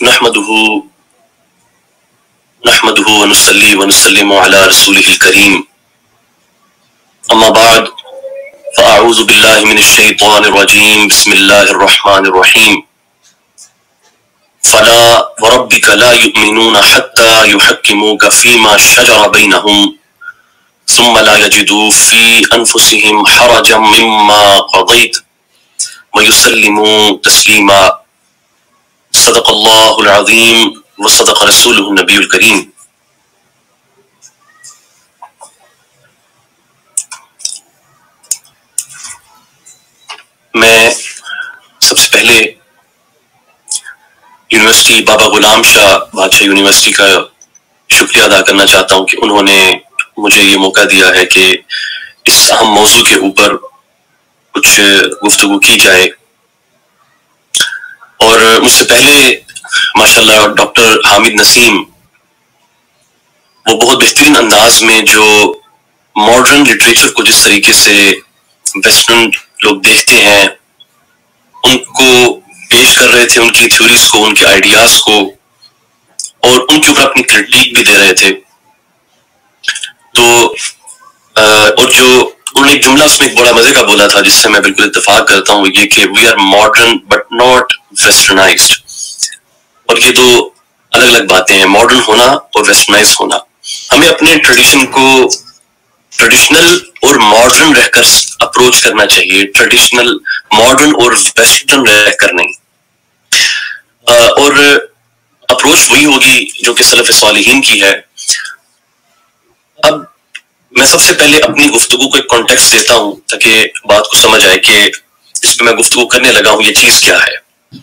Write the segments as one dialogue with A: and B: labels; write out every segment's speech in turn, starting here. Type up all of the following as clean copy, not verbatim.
A: نحمده ونصلي ونسلم على رسوله الكريم أما بعد فأعوذ بالله من الشيطان الرجيم بسم الله الرحمن الرحيم فلا وربك لا يؤمنون حتى يحكموك فيما شجر بينهم ثم لا يجدوا في أنفسهم حرجا مما قضيت ويسلموا تسليما صدق اللہ العظیم وصدق رسولہ النبی الکریم۔ میں سب سے پہلے یونیورسٹی بابا غلام شاہ بادشاہ یونیورسٹی کا شکریہ ادا کرنا چاہتا ہوں کہ انہوں نے مجھے یہ موقع دیا ہے کہ اس اہم موضوع کے اوپر کچھ گفتگو کی جائے، اور مجھ سے پہلے ماشاءاللہ ڈاکٹر حامد نسیم وہ بہت بہترین انداز میں جو ماڈرن لٹریچر کو جس طریقے سے ویسٹرن لوگ دیکھتے ہیں ان کو پیش کر رہے تھے، ان کی تھیوریز کو، ان کے آئیڈیاز کو، اور ان کے اوپر اپنی کرٹیک بھی دے رہے تھے۔ تو اور جو انہوں نے ایک جملہ اس میں ایک بڑا مزے کا بولا تھا جس سے میں بالکل اتفاق کرتا ہوں، یہ کہ we are modern but not westernized, اور یہ دو الگ الگ باتیں ہیں، ماڈرن ہونا اور ویسٹرنائز ہونا۔ ہمیں اپنے ٹریڈیشن کو ٹریڈیشنل اور ماڈرن رہ کر اپروچ کرنا چاہیے، ٹریڈیشنل ماڈرن اور ویسٹرن رہ کر نہیں، اور اپروچ وہی ہوگی جو کہ سلف صالحین کی ہے۔ اب میں سب سے پہلے اپنی گفتگو کو ایک کانٹیکسٹ دیتا ہوں تاکہ بات کو سمجھ آئے کہ اس پہ میں گفتگو کرنے لگا ہوں یہ چیز کیا ہے۔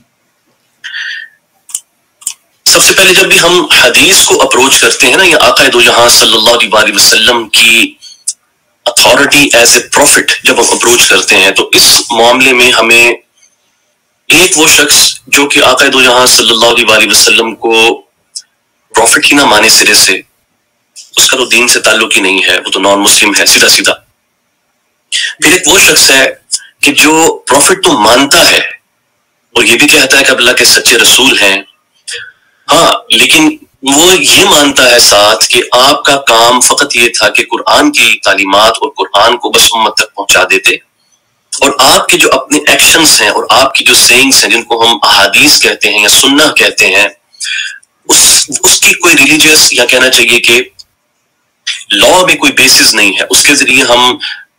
A: سب سے پہلے جب بھی ہم حدیث کو اپروچ کرتے ہیں نا، یا آقا دو جہاں صلی اللہ علیہ وسلم کی اتھارٹی ایز اے پروفٹ جب ہم اپروچ کرتے ہیں، تو اس معاملے میں ہمیں ایک وہ شخص جو کہ آقا دو جہاں صلی اللہ علیہ وسلم کو پروفٹ ہی نہ مانے سرے سے، اس کا تو دین سے تعلق ہی نہیں ہے، وہ تو نان مسلم ہے سیدھا سیدھا۔ پھر ایک وہ شخص ہے کہ جو پروفٹ تو مانتا ہے اور یہ بھی کہتا ہے کہ اللہ کے سچے رسول ہیں، ہاں، لیکن وہ یہ مانتا ہے ساتھ کہ آپ کا کام فقط یہ تھا کہ قرآن کی تعلیمات اور قرآن کو بس امت تک پہنچا دیتے، اور آپ کے جو اپنے ایکشنز ہیں اور آپ کی جو سینگز ہیں جن کو ہم احادیث کہتے ہیں یا سنہ کہتے ہیں، اس کی کوئی ریلیجیس یا کہنا چاہیے کہ لا میں کوئی بیسس نہیں ہے، اس کے ذریعے ہم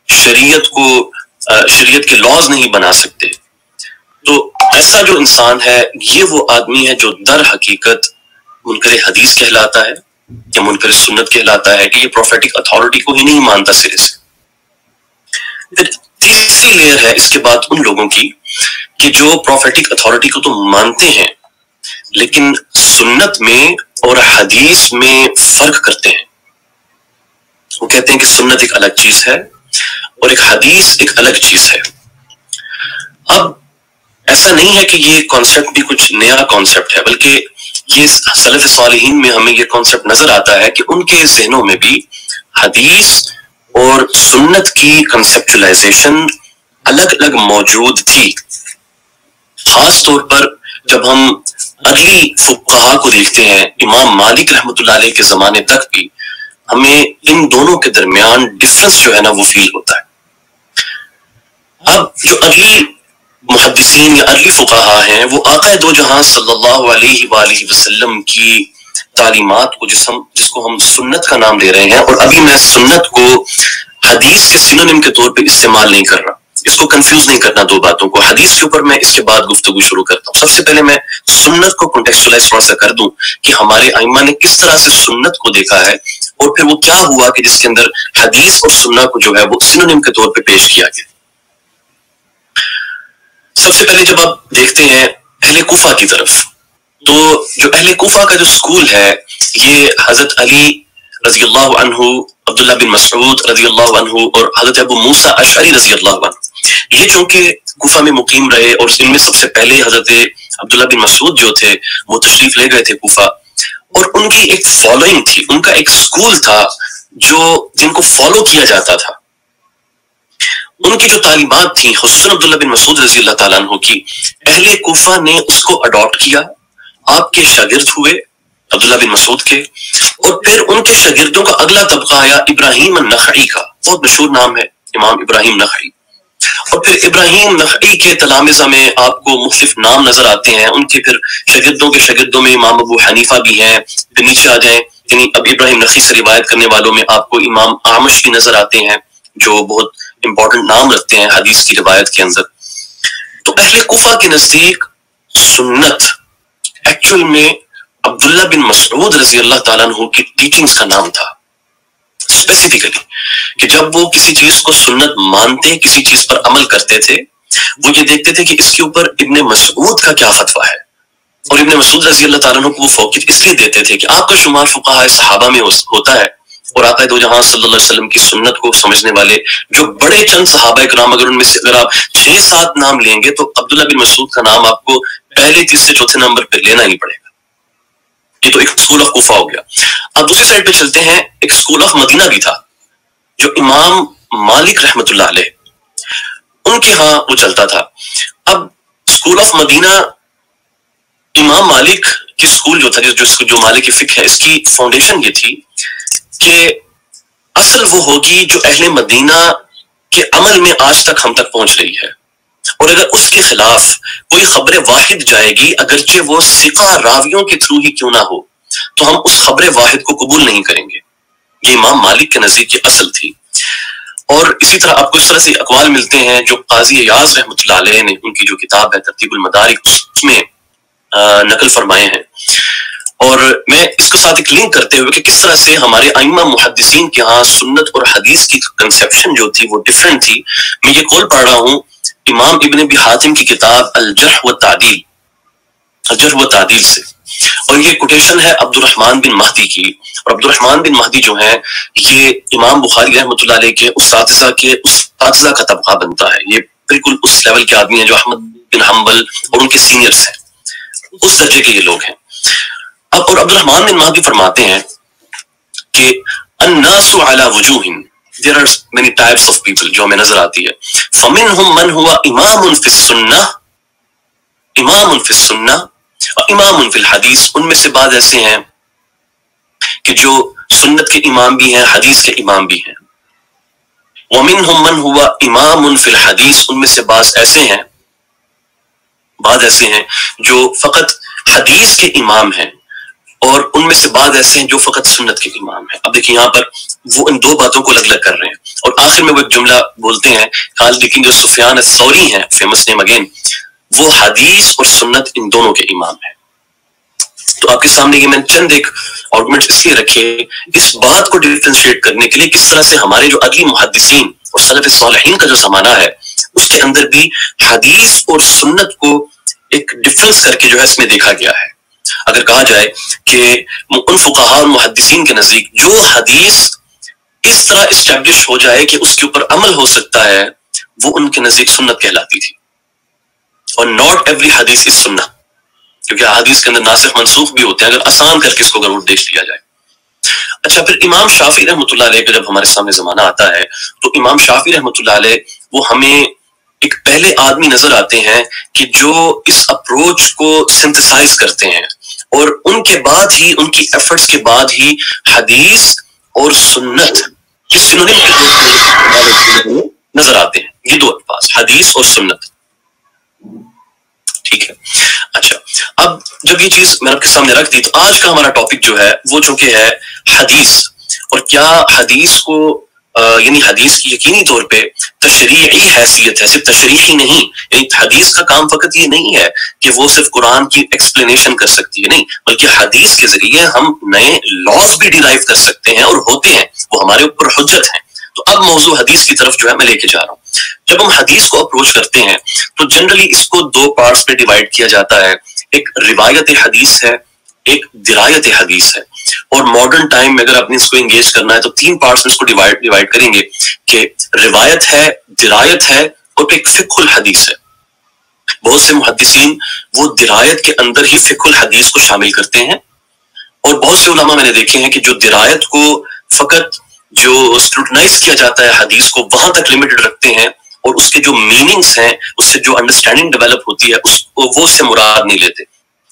A: شریعت کے لاز نہیں بنا سکتے۔ تو ایسا جو انسان ہے یہ وہ آدمی ہے جو در حقیقت منکر حدیث کہلاتا ہے یا منکر سنت کہلاتا ہے، کہ یہ پروفیٹک اتھارٹی کو ہی نہیں مانتا سرے سے۔ پھر تیسری لیئر ہے اس کے بعد ان لوگوں کی کہ جو پروفیٹک اتھارٹی کو تو مانتے ہیں لیکن سنت میں اور حدیث میں فرق کرتے ہیں۔ وہ کہتے ہیں کہ سنت ایک الگ چیز ہے اور ایک حدیث ایک الگ چیز ہے۔ اب ایسا نہیں ہے کہ یہ کانسیپٹ بھی کچھ نیا کانسیپٹ ہے، بلکہ یہ سلف صالحین میں ہمیں یہ کانسیپٹ نظر آتا ہے کہ ان کے ذہنوں میں بھی حدیث اور سنت کی کنسیپچلائزیشن الگ الگ موجود تھی۔ خاص طور پر جب ہم ارلی فقہا کو دیکھتے ہیں، امام مالک رحمۃ اللہ علیہ کے زمانے تک بھی ہمیں ان دونوں کے درمیان ڈفرنس جو ہے نا وہ فیل ہوتا ہے۔ اب جو ارلی محدثین یا ارلی فقہا ہیں وہ آقا دو جہاں صلی اللہ علیہ وآلہ وسلم کی تعلیمات کو جس کو ہم سنت کا نام دے رہے ہیں، اور ابھی میں سنت کو حدیث کے سینونیم کے طور پہ استعمال نہیں کر رہا، اس کو کنفیوز نہیں کرنا دو باتوں کو۔ حدیث کے اوپر میں اس کے بعد گفتگو شروع کرتا ہوں۔ سب سے پہلے میں سنت کو کنٹیکسچلائز تھوڑا سا کر دوں کہ ہمارے ائمہ نے کس طرح سے سنت کو دیکھا ہے، اور پھر وہ کیا ہوا کہ جس کے اندر حدیث اور سنت کو جو ہے وہ سینونیم کے طور پہ پیش کیا گیا۔ سب سے پہلے جب آپ دیکھتے ہیں اہل کوفہ کی طرف، تو جو اہل کوفہ کا جو سکول ہے یہ حضرت علی رضی اللہ عنہ، عبداللہ بن مسعود رضی اللہ عنہ اور حضرت ابو موسیٰ اشعری رضی اللہ عنہ، یہ چونکہ کوفہ میں مقیم رہے، اور ان میں سب سے پہلے حضرت عبداللہ بن مسعود جو تھے وہ تشریف لے گئے تھے کوفہ، اور ان کی ایک فالوئنگ تھی، ان کا ایک سکول تھا جن کو فالو کیا جاتا تھا۔ ان کی جو تعلیمات تھیں خصوصاً عبداللہ بن مسعود رضی اللہ تعالیٰ عنہ کی، اہل کوفہ نے اس کو اڈاپٹ کیا، آپ کے شاگرد ہوئے عبداللہ بن مسعود کے، اور پھر ان کے شاگردوں کا اگلا طبقہ آیا ابراہیم النخعی کا، بہت مشہور نام ہے امام ابراہیم نخعی. اور پھر ابراہیم نخعی کے تلامذہ میں آپ کو مختلف نام نظر آتے ہیں. ان کے پھر شاگردوں کے شاگردوں میں امام ابو حنیفہ بھی ہیں. پھر نیچے آ جائیں، یعنی اب ابراہیم نخعی سے روایت کرنے والوں میں آپ کو امام اعمش بھی نظر آتے ہیں جو بہت امپورٹنٹ نام رکھتے ہیں حدیث کی روایت کے اندر. تو اہل کوفہ کے نزدیک سنت ایکچوئل میں عبداللہ بن مسعود رضی اللہ تعالیٰ عنہ کی ٹیچنگز کا نام تھا اسپیسیفکلی، کہ جب وہ کسی چیز کو سنت مانتے، کسی چیز پر عمل کرتے تھے، وہ یہ دیکھتے تھے کہ اس کے اوپر ابن مسعود کا کیا فتویٰ ہے. اور ابن مسعود رضی اللہ تعالیٰ عنہ کو وہ فوقیت اس لیے دیتے تھے کہ آپ کا شمار فقہاء صحابہ میں ہوتا ہے، اور آقا دو جہاں صلی اللہ علیہ وسلم کی سنت کو سمجھنے والے جو بڑے چند صحابہ کرام، اگر ان میں سے اگر آپ 6-7 نام لیں گے تو عبداللہ بن مسعود کا نام آپ کو پہلے تیسرے چوتھے نمبر پہ لینا ہی پڑے گا. یہ تو ایک اسکول آف کوفہ ہو گیا. اب دوسری سائڈ پہ چلتے ہیں، ایک اسکول آف مدینہ بھی تھا جو امام مالک رحمت اللہ علیہ ان کے ہاں وہ چلتا تھا. اب اسکول آف مدینہ امام مالک کی اسکول جو تھا، جو مالک فقہ ہے، اس کی فاؤنڈیشن یہ تھی کہ اصل وہ ہوگی جو اہل مدینہ کے عمل میں آج تک ہم تک پہنچ رہی ہے، اور اگر اس کے خلاف کوئی خبر واحد جائے گی اگرچہ وہ ثقہ راویوں کے تھرو ہی کیوں نہ ہو، تو ہم اس خبر واحد کو قبول نہیں کریں گے. یہ امام مالک کے نزدیک کی اصل تھی. اور اسی طرح آپ کو اس طرح سے اقوال ملتے ہیں جو قاضی ایاز رحمۃ اللہ علیہ نے ان کی جو کتاب ہے ترتیب المدارک اس میں نقل فرمائے ہیں. اور میں اس کو ساتھ ایک لنک کرتے ہوئے کہ کس طرح سے ہمارے ائمہ محدثین کے ہاں سنت اور حدیث کی کنسیپشن جو تھی وہ ڈیفرنٹ تھی. میں یہ قول پڑھ رہا ہوں امام ابن ابی حاتم کی کتاب الجرح والتعدیل سے، اور یہ کوٹیشن ہے عبد الرحمن بن مہدی کی. اور عبد الرحمن بن مہدی جو ہیں یہ امام بخاری رحمۃ اللہ علیہ کے اساتذہ کا طبقہ بنتا ہے. یہ بالکل اس لیول کے آدمی ہیں جو احمد بن حنبل اور ان کے سینئرز ہیں، اس درجے کے یہ لوگ ہیں. اب اور عبد الرحمن بن مہدی فرماتے ہیں کہ الناس علی وجوہ، there are many types of people جو ہمیں نظر آتی ہے. فمنہم من ہوا امام فی السنہ اور امام فی الحدیث، ان میں سے بعض ایسے ہیں کہ جو سنت کے امام بھی ہیں، حدیث کے امام بھی ہیں. ومنہم من ہوا امام فی الحدیث، ان میں سے بعض ایسے ہیں جو فقط حدیث کے امام ہیں، اور ان میں سے بعض ایسے ہیں جو فقط سنت کے امام ہیں. اب دیکھیں یہاں پر وہ ان دو باتوں کو الگ الگ کر رہے ہیں، اور آخر میں وہ ایک جملہ بولتے ہیں قال، لیکن جو سفیان الثوری ہیں، فیمس نیم اگین، وہ حدیث اور سنت ان دونوں کے امام ہیں. تو آپ کے سامنے یہ میں نے چند ایک آرگومنٹ اس لیے رکھے اس بات کو ڈیفرینشیٹ کرنے کے لیے کس طرح سے ہمارے جو اگلی محدثین اور سلف صالحین کا جو زمانہ ہے اس کے اندر بھی حدیث اور سنت کو ایک ڈفرنس کر کے جو ہے اس میں دیکھا گیا ہے. اگر کہا جائے کہ ان فقہاء اور محدثین کے نزدیک جو حدیث اس طرح اسٹیبلش ہو جائے کہ اس کے اوپر عمل ہو سکتا ہے وہ ان کے نزدیک سنت کہلاتی تھی. اور ناٹ ایوری حدیث از سنہ، کیونکہ حدیث کے اندر ناسخ منسوخ بھی ہوتے ہیں اگر آسان کر کے اس کو اگر دیکھ لیا جائے. اچھا، پھر امام شافعی رحمۃ اللہ علیہ کا جب ہمارے سامنے زمانہ آتا ہے تو امام شافعی رحمۃ اللہ علیہ وہ ہمیں ایک پہلے آدمی نظر آتے ہیں کہ جو اس اپروچ کو سنتھسائز کرتے ہیں، اور ان کے بعد ہی ان کی ایفرٹس کے بعد ہی حدیث اور سنت کے سنونیم نظر آتے ہیں. یہ دو الفاظ حدیث اور سنت، ٹھیک ہے. اچھا، اب جب یہ چیز میں آپ کے سامنے رکھ دی تو آج کا ہمارا ٹاپک جو ہے وہ چونکہ ہے حدیث، اور کیا حدیث کو یعنی حدیث کی یقینی طور پہ تشریعی حیثیت ہے، صرف تشریحی نہیں. یعنی حدیث کا کام فقط یہ نہیں ہے کہ وہ صرف قرآن کی ایکسپلینیشن کر سکتی ہے، نہیں، بلکہ حدیث کے ذریعے ہم نئے لاز بھی ڈیرائیو کر سکتے ہیں، اور ہوتے ہیں، وہ ہمارے اوپر حجت ہیں. تو اب موضوع حدیث کی طرف جو ہے میں لے کے جا رہا ہوں. جب ہم حدیث کو اپروچ کرتے ہیں تو جنرلی اس کو دو پارٹس پہ ڈیوائڈ کیا جاتا ہے. ایک روایت حدیث ہے، ایک درایت حدیث ہے. اور ماڈرن ٹائم میں اگر آپ نے اس کو انگیج کرنا ہے تو تین پارٹس میں اس کو ڈیوائڈ کریں گے کہ روایت ہے، درایت ہے، اور ایک فقہ الحدیث ہے. بہت سے محدثین وہ درایت کے اندر ہی فقہ الحدیث کو شامل کرتے ہیں، اور بہت سے علماء میں نے دیکھے ہیں کہ جو درایت کو فقط جو اسکروٹنائز کیا جاتا ہے حدیث کو وہاں تک لمیٹڈ رکھتے ہیں، اور اس کے جو میننگز ہیں، اس سے جو انڈرسٹینڈنگ ڈیولپ ہوتی ہے اس کو وہ سے مراد نہیں لیتے.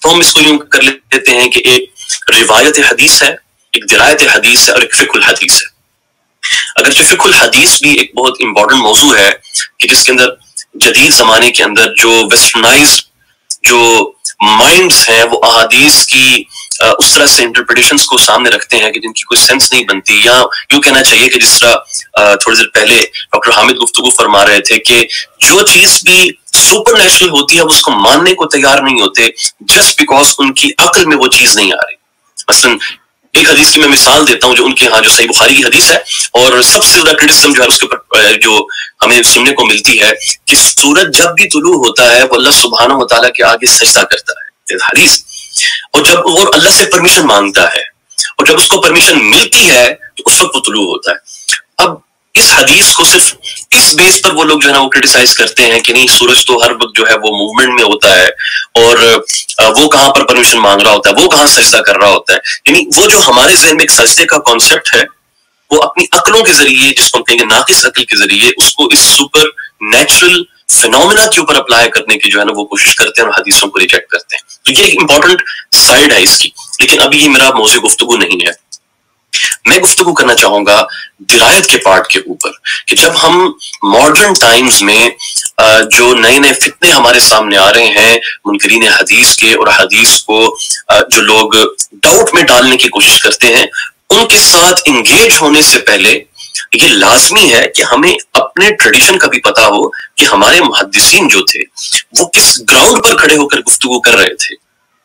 A: تو ہم اس کو یوں کر لیتے ہیں کہ ایک روایت حدیث ہے، ایک درایت حدیث ہے اور ایک فقہ الحدیث ہے. اگرچہ فقہ الحدیث بھی ایک بہت امپورٹنٹ موضوع ہے کہ جس کے اندر جدید زمانے کے اندر جو ویسٹرنائزڈ جو مائنڈز ہیں وہ احادیث کی اس طرح سے انٹرپریٹیشنز کو سامنے رکھتے ہیں کہ جن کی کوئی سینس نہیں بنتی، یا یوں کہنا چاہیے کہ جس طرح تھوڑی دیر پہلے ڈاکٹر حامد گفتگو فرما رہے تھے کہ جو چیز بھی سپر نیچرل ہوتی ہے وہ اس کو ماننے کو تیار نہیں ہوتے جسٹ بیکاز ان کی عقل میں وہ چیز نہیں آ رہی. مثلاً ایک حدیث کی میں مثال دیتا ہوں جو ان کے ہاں جو صحیح بخاری کی حدیث ہے، اور سب سے زیادہ کرٹیسزم جو ہے اس کے اوپر جو ہمیں سننے کو ملتی ہے کہ سورج جب بھی طلوع ہوتا ہے وہ اللہ سبحانہ و تعالیٰ کے آگے سجدہ کرتا ہے، حدیث، اور جب وہ اللہ سے پرمیشن مانگتا ہے اور جب اس کو پرمیشن ملتی ہے تو اس وقت وہ طلوع ہوتا ہے. اب اس حدیث کو صرف اس بیس پر وہ لوگ جو ہے نا وہ کرٹیسائز کرتے ہیں کہ نہیں سورج تو ہر وقت جو ہے وہ موومنٹ میں ہوتا ہے اور وہ کہاں پر پرمیشن مانگ رہا ہوتا ہے، وہ کہاں سجدہ کر رہا ہوتا ہے. یعنی وہ جو ہمارے ذہن میں ایک سجدے کا کانسیپٹ ہے وہ اپنی عقلوں کے ذریعے، جس کو ہم کہیں گے ناقص عقل کے ذریعے، اس کو اس سپر نیچرل فینومینا کے اوپر اپلائی کرنے کی جو ہے نا وہ کوشش کرتے ہیں اور حدیثوں کو ریجیکٹ کرتے ہیں. تو یہ ایک امپورٹنٹ سائڈ ہے اس کی، لیکن ابھی یہ میرا موضوع گفتگو نہیں ہے. میں گفتگو کرنا چاہوں گا درایت کے پارٹ کے اوپر کہ جب ہم ماڈرن ٹائمز میں جو نئے نئے فتنے ہمارے سامنے آ رہے ہیں منکرین حدیث کے، اور حدیث کو جو لوگ ڈاؤٹ میں ڈالنے کی کوشش کرتے ہیں، ان کے ساتھ انگیج ہونے سے پہلے یہ لازمی ہے کہ ہمیں اپنے ٹریڈیشن کا بھی پتا ہو کہ ہمارے محدثین جو تھے وہ کس گراؤنڈ پر کھڑے ہو کر گفتگو کر رہے تھے.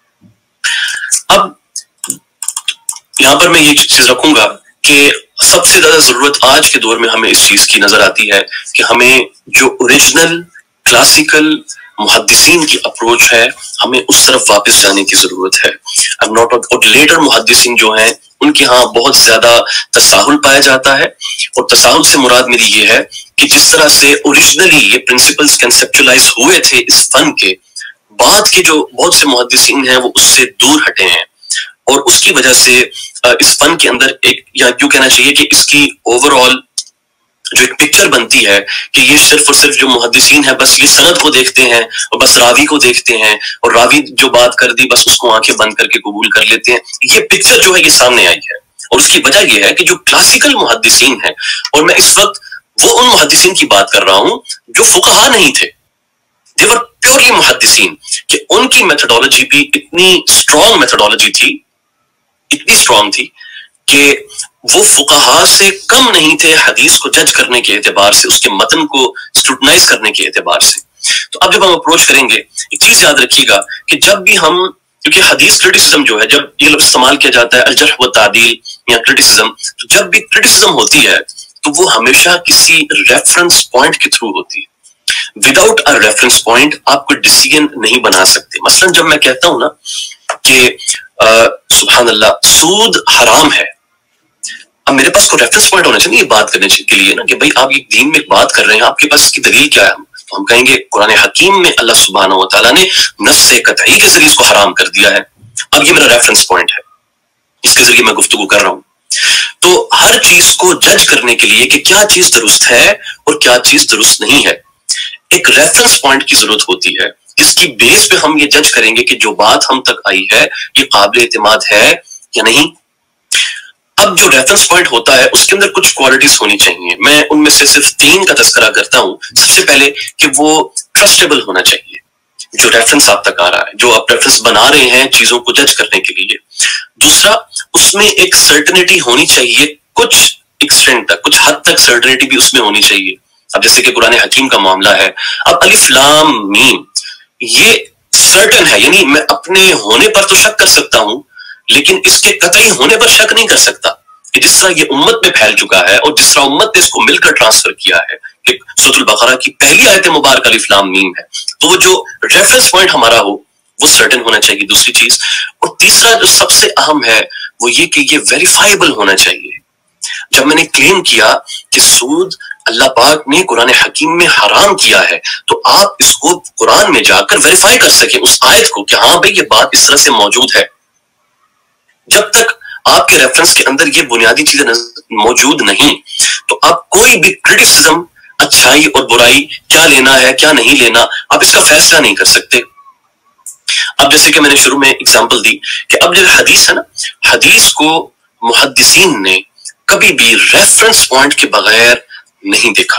A: اب یہاں پر میں یہ چیز رکھوں گا کہ سب سے زیادہ ضرورت آج کے دور میں ہمیں اس چیز کی نظر آتی ہے کہ ہمیں جو اوریجنل کلاسیکل محدثین کی اپروچ ہے ہمیں اس طرف واپس جانے کی ضرورت ہے. اور لیٹر محدثین جو ہیں ان کے ہاں بہت زیادہ تساہل پایا جاتا ہے، اور تساہل سے مراد میری یہ ہے کہ جس طرح سے اوریجنلی یہ پرنسپلز کنسپچولائز ہوئے تھے اس فن کے، بعد کے جو بہت سے محدثین ہیں وہ اس سے دور ہٹے ہیں، اور اس کی وجہ سے اس فن کے اندر ایک، یا یوں کہنا چاہیے کہ اس کی اوور آل جو ایک پکچر بنتی ہے کہ یہ صرف اور صرف جو محدثین ہیں بس یہ سند کو دیکھتے ہیں اور بس راوی کو دیکھتے ہیں، اور راوی جو بات کر دی بس اس کو آنکھیں بند کر کے قبول کر لیتے ہیں. یہ پکچر جو ہے یہ سامنے آئی ہے، اور اس کی وجہ یہ ہے کہ جو کلاسیکل محدثین ہیں، اور میں اس وقت وہ ان محدثین کی بات کر رہا ہوں جو فقہا نہیں تھے، they were purely محدثین، کہ ان کی میتھڈالوجی بھی اتنی اسٹرانگ میتھڈالوجی تھی، اتنی اسٹرانگ تھی کہ وہ فقہا سے کم نہیں تھے حدیث کو جج کرنے کے اعتبار سے، اس کے متن کو اسکروٹنائز کرنے کے اعتبار سے. تو اب جب ہم اپروچ کریں گے ایک چیز یاد رکھیے گا کہ جب بھی ہم، کیونکہ حدیث کرٹیسزم جو ہے، جب یہ لفظ استعمال کیا جاتا ہے الجرح و تعدیل یا کرٹیسزم، تو جب بھی کرٹیسزم ہوتی ہے تو وہ ہمیشہ کسی ریفرنس پوائنٹ کے تھرو ہوتی ہے. وداؤٹ اے ریفرنس پوائنٹ آپ کوئی ڈیسیژن نہیں بنا سکتے. مثلا جب میں کہتا ہوں نا کہ سبحان اللہ سود حرام ہے، اب میرے پاس کوئی ریفرنس پوائنٹ ہونا چاہیے یہ بات کرنے کے لیے نا کہ بھائی آپ یہ دین میں ایک بات کر رہے ہیں، آپ کے پاس اس کی دلیل کیا ہے؟ تو ہم کہیں گے قرآن حکیم میں اللہ سبحانہ و تعالیٰ نے نص قطعی کے ذریعے اس کو حرام کر دیا ہے. اب یہ میرا ریفرنس پوائنٹ ہے، اس کے ذریعے میں گفتگو کر رہا ہوں. تو ہر چیز کو جج کرنے کے لیے کہ کیا چیز درست ہے اور کیا چیز درست نہیں ہے، ایک ریفرنس پوائنٹ کی ضرورت ہوتی ہے. اس کی بیس پہ ہم یہ جج کریں گے کہ جو بات ہم تک آئی ہے یہ قابل اعتماد ہے یا نہیں. اب جو ریفرنس پوائنٹ ہوتا ہے اس کے اندر کچھ کوالٹیز ہونی چاہیے. میں ان میں سے صرف 3 کا تذکرہ کرتا ہوں. سب سے پہلے کہ وہ ٹرسٹیبل ہونا چاہیے، جو ریفرنس آپ تک آ رہا ہے، جو آپ ریفرنس بنا رہے ہیں چیزوں کو جج کرنے کے لیے. دوسرا، اس میں ایک سرٹنٹی ہونی چاہیے، کچھ ایکسٹینٹ تک، کچھ حد تک سرٹنٹی بھی اس میں ہونی چاہیے. اب جیسے کہ قرآن حکیم کا معاملہ ہے، اب الف لام میم یہ سرٹن ہے، یعنی میں اپنے ہونے پر تو شک کر سکتا ہوں لیکن اس کے قطعی ہونے پر شک نہیں کر سکتا. کہ جس طرح یہ امت میں پھیل چکا ہے اور جس طرح امت نے اس کو مل کر ٹرانسفر کیا ہے کہ سورۃ البقرہ کی پہلی آیت مبارکہ الف لام میم ہے، تو وہ جو ریفرنس پوائنٹ ہمارا ہو وہ سرٹن ہونا چاہیے. دوسری چیز، اور تیسرا جو سب سے اہم ہے وہ یہ کہ یہ ویریفائبل ہونا چاہیے. جب میں نے کلیم کیا کہ سود اللہ پاک نے قرآن حکیم میں حرام کیا ہے تو آپ اس کو قرآن میں جا کر ویریفائی کر سکیں اس آیت کو کہ ہاں بھائی یہ بات اس طرح سے موجود ہے. جب تک آپ کے ریفرنس کے اندر یہ بنیادی چیزیں موجود نہیں تو آپ کوئی بھی کرٹیسزم، اچھائی اور برائی، کیا لینا ہے کیا نہیں لینا، آپ اس کا فیصلہ نہیں کر سکتے. اب جیسے کہ میں نے شروع میں اگزامپل دی کہ اب جو حدیث ہے نا، حدیث کو محدثین نے کبھی بھی ریفرنس پوائنٹ کے بغیر نہیں دیکھا،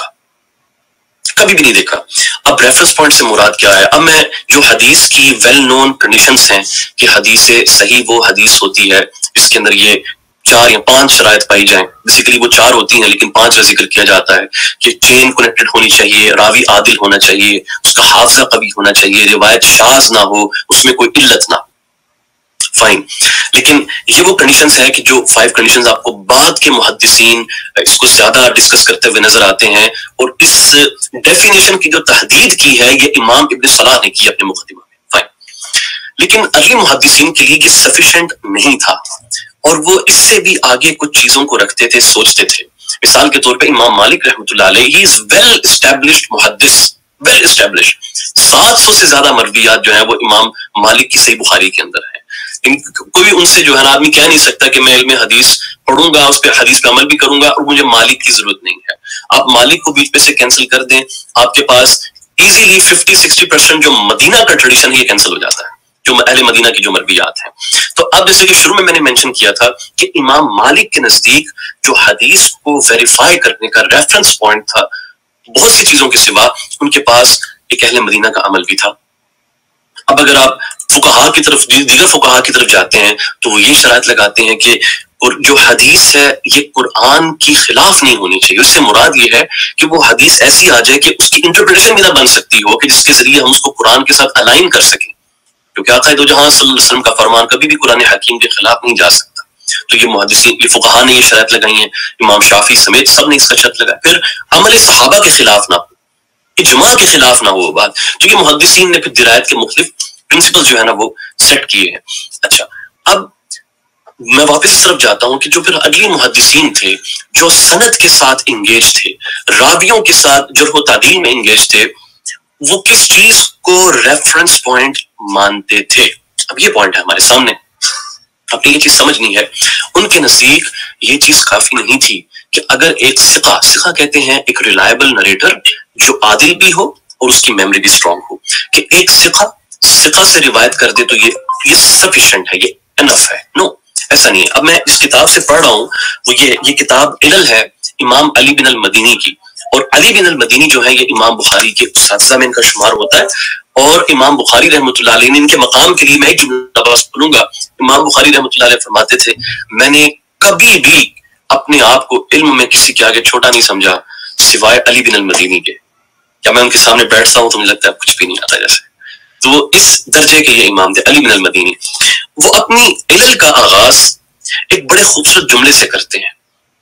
A: کبھی بھی نہیں دیکھا. اب ریفرنس پوائنٹ سے مراد کیا ہے؟ اب میں جو حدیث کی ویل نون کنڈیشنز ہیں کہ حدیث صحیح وہ حدیث ہوتی ہے جس کے اندر یہ 4 یا 5 شرائط پائی جائیں. بیسیکلی وہ 4 ہوتی ہیں لیکن 5 کا ذکر کیا جاتا ہے کہ چین کنیکٹڈ ہونی چاہیے، راوی عادل ہونا چاہیے، اس کا حافظہ قوی ہونا چاہیے، روایت شاذ نہ ہو، اس میں کوئی علت نہ ہو. فائن. لیکن یہ وہ کنڈیشنز ہے کہ جو 5 کنڈیشنز آپ کو بعد کے محدثین اس کو زیادہ ڈسکس کرتے ہوئے نظر آتے ہیں، اور اس ڈیفینیشن کی جو تحدید کی ہے یہ امام ابن صلاح نے کی اپنے مقدمہ میں. فائن. لیکن اگلی محدثین کے لیے یہ سفیشینٹ نہیں تھا، اور وہ اس سے بھی آگے کچھ چیزوں کو رکھتے تھے، سوچتے تھے. مثال کے طور پہ امام مالک رحمۃ اللہ علیہ ہی از ویل اسٹیبلشڈ محدث، ویل اسٹیبلشڈ. 700 سے زیادہ مرویات جو ہیں وہ امام مالک کی صحیح بخاری کے اندر ہیں. کوئی ان سے جو ہے نا آدمی کہہ نہیں سکتا کہ میں علم حدیث پڑھوں گا، اس پہ حدیث پہ عمل بھی کروں گا اور مجھے مالک کی ضرورت نہیں ہے. آپ مالک کو بیچ میں سے کینسل کر دیں، آپ کے پاس ایزیلی 50-60% جو مدینہ کا ٹریڈیشن ہے یہ کینسل ہو جاتا ہے، جو اہل مدینہ کی جو مرویات ہیں. تو اب جیسے کہ شروع میں نے مینشن کیا تھا کہ امام مالک کے نزدیک جو حدیث کو ویریفائی کرنے کا ریفرنس پوائنٹ تھا، بہت سی چیزوں کے سوا ان کے پاس ایک اہل مدینہ کا عمل بھی تھا. اب اگر آپ فقہا کی طرف، دیگر فقہا کی طرف جاتے ہیں تو وہ یہ شرائط لگاتے ہیں کہ جو حدیث ہے یہ قرآن کی خلاف نہیں ہونی چاہیے. اس سے مراد یہ ہے کہ وہ حدیث ایسی آ جائے کہ اس کی انٹرپریٹیشن بھی نہ بن سکتی ہو کہ جس کے ذریعے ہم اس کو قرآن کے ساتھ الائن کر سکیں، کیونکہ آقا دو جہاں صلی اللہ علیہ وسلم کا فرمان کبھی بھی قرآن حکیم کے خلاف نہیں جا سکتا. تو یہ محدثین، یہ فقہا نے یہ شرائط لگائی ہیں، امام شافعی سمیت سب نے اس کا شرط لگایا. پھر عمل صحابہ کے خلاف نہ ہو، اجماع کے خلاف نہ ہو بات. تو یہ محدثین نے پھر درایت کے مختلف پرنسپل جو ہے نا وہ سیٹ کیے ہیں. اچھا، اب میں واپس اس طرف جاتا ہوں کہ جو پھر اگلی محدثین تھے جو سند کے ساتھ انگیج تھے، راویوں کے ساتھ جرح و تعدیل میں انگیج تھے، وہ کس چیز کو ریفرنس پوائنٹ مانتے تھے؟ اب یہ پوائنٹ ہے ہمارے سامنے، اپنی یہ چیز سمجھنی ہے. ان کے نزدیک یہ چیز کافی نہیں تھی کہ اگر ایک ثقہ کہتے ہیں ایک ریلائبل نریٹر جو عادل بھی ہو اور اس کی میموری بھی اسٹرانگ ہو، کہ ایک ثقہ سے روایت کر دے تو یہ سفیشینٹ ہے، یہ انف ہے. نو، ایسا نہیں ہے. اب میں اس کتاب سے پڑھ رہا ہوں، وہ یہ کتاب علل ہے امام علی بن المدینی کی، اور علی بن المدینی جو ہے یہ امام بخاری کے اساتذہ میں ان کا شمار ہوتا ہے. اور امام بخاری رحمۃ اللہ علیہ نے ان کے مقام کے لیے میں ایک جملہ بس پڑھوں گا. امام بخاری رحمۃ اللہ علیہ فرماتے تھے، میں نے کبھی بھی اپنے آپ کو علم میں کسی کے آگے چھوٹا نہیں سمجھا سوائے علی بن المدینی کے. کیا میں ان کے سامنے بیٹھتا ہوں تو مجھے لگتا ہے کچھ بھی نہیں آتا جیسے. تو وہ اس درجے کے یہ امام تھے علی بن المدینی. وہ اپنی علل کا آغاز ایک بڑے خوبصورت جملے سے کرتے ہیں.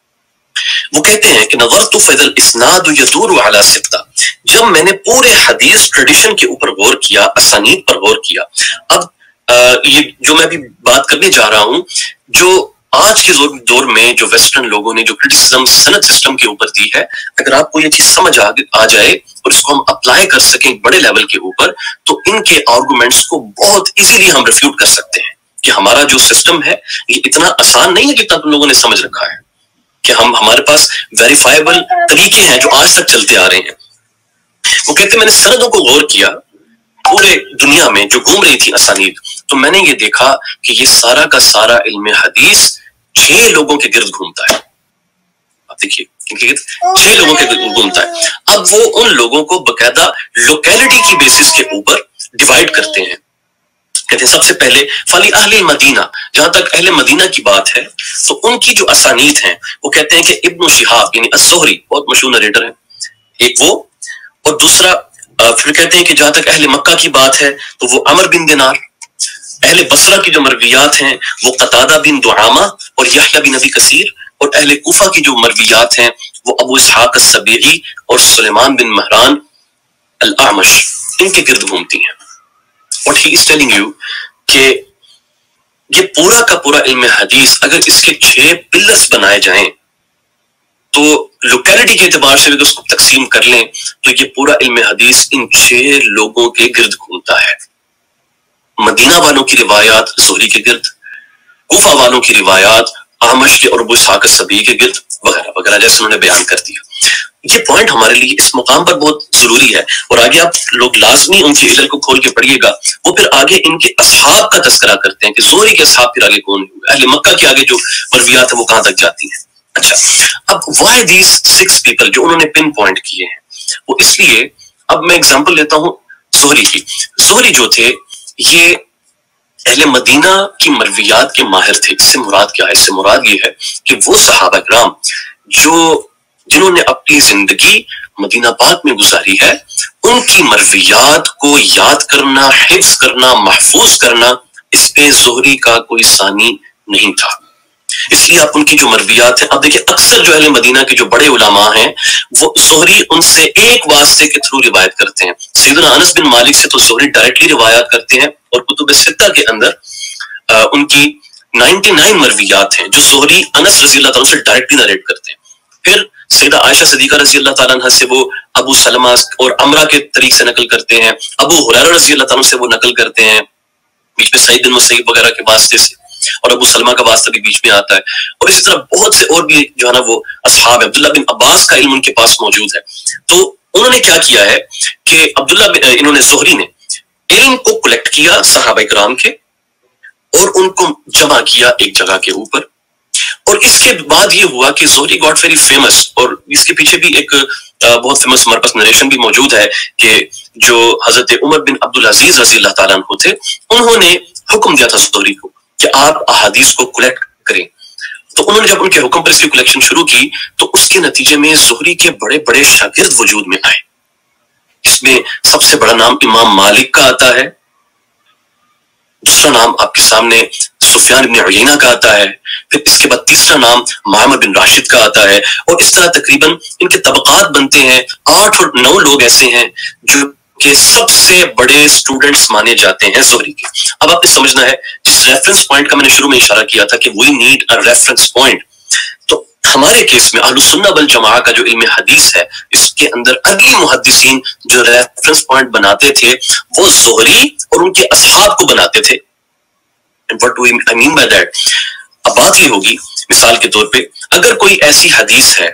A: وہ کہتے ہیں کہ نظرت فاذا الاسناد يدور على ستة، جب میں نے پورے حدیث ٹریڈیشن کے اوپر غور کیا، اسانید پر غور کیا. اب یہ جو میں بھی بات کرنے جا رہا ہوں، جو آج کے دور میں جو ویسٹرن لوگوں نے جو کرٹیسزم سند سسٹم کے اوپر دی ہے، اگر آپ کو یہ چیز سمجھ آ جائے اور اس کو ہم اپلائی کر سکیں بڑے لیول کے اوپر، تو ان کے آرگومنٹس کو بہت ایزیلی ہم ریفیوٹ کر سکتے ہیں کہ ہمارا جو سسٹم ہے یہ اتنا آسان نہیں ہے جتنا تم لوگوں نے سمجھ رکھا ہے، کہ ہمارے پاس ویریفائبل طریقے ہیں جو آج تک چلتے آ رہے ہیں. وہ کہتے ہیں میں نے سندوں کو غور کیا پورے دنیا میں جو گھوم رہی تھی اسانید، تو میں نے یہ دیکھا کہ یہ سارا کا سارا علم حدیث 6 لوگوں کے گرد گھومتا ہے. آپ دیکھیے 6 لوگوں کے گرد گھومتا ہے. اب وہ ان لوگوں کو باقاعدہ لوکیلٹی کی بیسس کے اوپر ڈیوائڈ کرتے ہیں. کہتے ہیں سب سے پہلے فلی اہل مدینہ، جہاں تک اہل مدینہ کی بات ہے تو ان کی جو اسانید ہیں وہ کہتے ہیں کہ ابن شہاب یعنی الزہری بہت مشہور نریٹر ہے ایک وہ، اور دوسرا پھر کہتے ہیں کہ جہاں تک اہل مکہ کی بات ہے تو وہ عمر بن دینار. اہل بصرہ کی جو مرویات ہیں وہ قتادہ بن دعامہ اور یحییٰ بن ابی کثیر، اور اہل کوفہ کی جو مرویات ہیں وہ ابو اسحاق السبیعی اور سلیمان بن مہران الاعمش، ان کے گرد گھومتی ہیں. اور he is telling you کہ یہ پورا کا پورا علم حدیث اگر اس کے 6 پلرز بنائے جائیں تو لوکیلٹی کے اعتبار سے بھی اس کو تقسیم کر لیں تو یہ پورا علم حدیث ان 6 لوگوں کے گرد گھومتا ہے. مدینہ والوں کی روایات زہری کے گرد، کوفہ والوں کی روایات اعمش کے اور ابو اسحاق السبیعی کے گرد، وغیرہ وغیرہ جیسے انہوں نے بیان کر دیا. یہ پوائنٹ ہمارے لیے اس مقام پر بہت ضروری ہے، اور آگے آپ لوگ لازمی ان کی علل کو کھول کے پڑھیے گا. وہ پھر آگے ان کے اصحاب کا تذکرہ کرتے ہیں کہ زہری کے اصحاب پھر آگے کون ہوئے، اہل مکہ کے آگے جو مرویات ہیں وہ کہاں تک جاتی ہیں. اچھا، اب وائی دیز 6 پیپل جو انہوں نے پن پوائنٹ کیے ہیں، وہ اس لیے، اب میں اگزامپل لیتا ہوں زہری کی. زہری جو تھے یہ اہل مدینہ کی مرویات کے ماہر تھے. اس سے مراد کیا ہے؟ اس سے مراد یہ ہے کہ وہ صحابہ کرام جنہوں نے اپنی زندگی مدینہ پاک میں گزاری ہے، ان کی مرویات کو یاد کرنا، حفظ کرنا، محفوظ کرنا، اس پہ زہری کا کوئی ثانی نہیں تھا. اس لیے آپ ان کی جو مرویات ہیں، اب دیکھیں اکثر جو اہل مدینہ کے جو بڑے علماء ہیں وہ زہری ان سے ایک واسطے کے تھرو روایت کرتے ہیں. سیدنا انس بن مالک سے تو زہری ڈائریکٹلی روایات کرتے ہیں، اور کتب ستہ کے اندر ان کی 99 مرویات ہیں جو زہری انس رضی اللہ تعالیٰ سے ڈائریکٹلی نریٹ کرتے ہیں. پھر سیدہ عائشہ صدیقہ رضی اللہ تعالیٰ عنہ سے وہ ابو سلمہ اور امرہ کے طریق سے نقل کرتے ہیں، ابو ہریرہ رضی اللہ تعالیٰ سے وہ نقل کرتے ہیں بیچ میں سعید بن مسیب وغیرہ کے واسطے سے، اور ابو سلمہ کا واسطہ بھی بیچ میں آتا ہے. اور اسی طرح بہت سے اور بھی جو ہے نا وہ اصحاب، عبداللہ بن عباس کا علم ان کے پاس موجود ہے. تو انہوں نے کیا کیا ہے کہ انہوں نے زہری نے علم کو کلیکٹ کیا صحابہ کرام کے، اور ان کو جمع کیا ایک جگہ کے اوپر. اور اس کے بعد یہ ہوا کہ زہری گاٹ ویری فیمس، اور اس کے پیچھے بھی ایک بہت فیمس ہمارے پاس نریشن بھی موجود ہے کہ جو حضرت عمر بن عبدالعزیز رضی اللہ تعالیٰ عنہ تھے، انہوں نے حکم دیا تھا زہری کو کہ آپ احادیث کو کلیکٹ کریں. تو انہوں نے جب ان کے حکم پر اس کی کلیکشن شروع کی تو اس کے نتیجے میں زہری کے بڑے بڑے شاگرد وجود میں آئے. اس میں سب سے بڑا نام امام مالک کا آتا ہے، دوسرا نام آپ کے سامنے سفیان بن عیینہ کا آتا ہے، پھر اس کے بعد تیسرا نام معمر بن راشد کا آتا ہے، اور اس طرح تقریباً ان کے طبقات بنتے ہیں. 8 اور 9 لوگ ایسے ہیں جو کہ سب سے بڑے سٹوڈنٹس مانے جاتے ہیں زہری کے. اب آپ نے سمجھنا ہے جس ریفرنس پوائنٹ کا میں نے شروع میں اشارہ کیا تھا کہ we need a reference point, تو ہمارے کیس میں اہل السنہ والجماعہ کا جو علم حدیث ہے اس کے اندر اگلی محدثین جو ریفرنس پوائنٹ بناتے تھے وہ زہری اور ان کے اصحاب کو بناتے تھے. What do I mean by that؟ اب بات یہ ہوگی مثال کے طور پہ اگر کوئی ایسی حدیث ہے،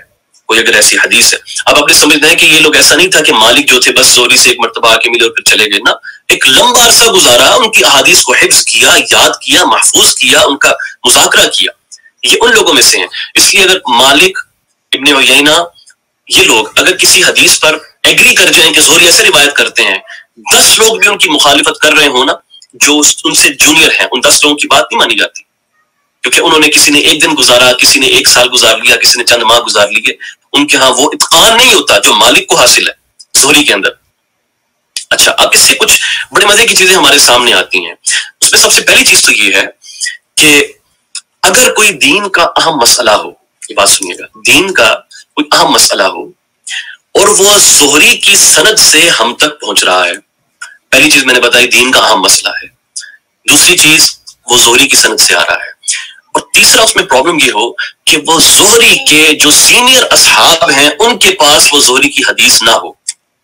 A: اب آپ نے سمجھنا ہے کہ یہ لوگ ایسا نہیں تھا کہ مالک جو تھے بس زہری سے ایک مرتبہ آ کے ملے اور پھر چلے گئے نا. ایک لمبا عرصہ گزارا، ان کی احادیث کو حفظ کیا، یاد کیا، محفوظ کیا، ان کا مذاکرہ کیا. یہ ان لوگوں میں سے ہیں. اس لیے اگر مالک، ابن عیینہ، یہ لوگ اگر کسی حدیث پر ایگری کر جائیں کہ زہری ایسے روایت کرتے ہیں، 10 لوگ بھی ان کی مخالفت کر رہے ہوں نا جو ان سے جونیئر ہیں، ان 10 لوگوں کی بات نہیں مانی جاتی، کیونکہ انہوں نے کسی نے 1 دن گزارا، کسی نے 1 سال گزار لیا، کسی نے چند ماہ گزار لیے. ان کے ہاں وہ اتقان نہیں ہوتا جو مالک کو حاصل ہے زہری کے اندر. اچھا، اب اس سے کچھ بڑے مزے کی چیزیں ہمارے سامنے آتی ہیں. اس میں سب سے پہلی چیز تو یہ ہے کہ اگر کوئی دین کا اہم مسئلہ ہو، یہ بات سنیے گا، دین کا کوئی اہم مسئلہ ہو اور وہ زہری کی سند سے ہم تک پہنچ رہا ہے، پہلی چیز میں نے بتائی دین کا اہم مسئلہ ہے. دوسری چیز وہ زہری کی سند سے آ رہا ہے. اور تیسرا اس میں پرابلم یہ ہو کہ وہ زہری کے جو سینئر اصحاب ہیں ان کے پاس وہ زہری کی حدیث نہ ہو،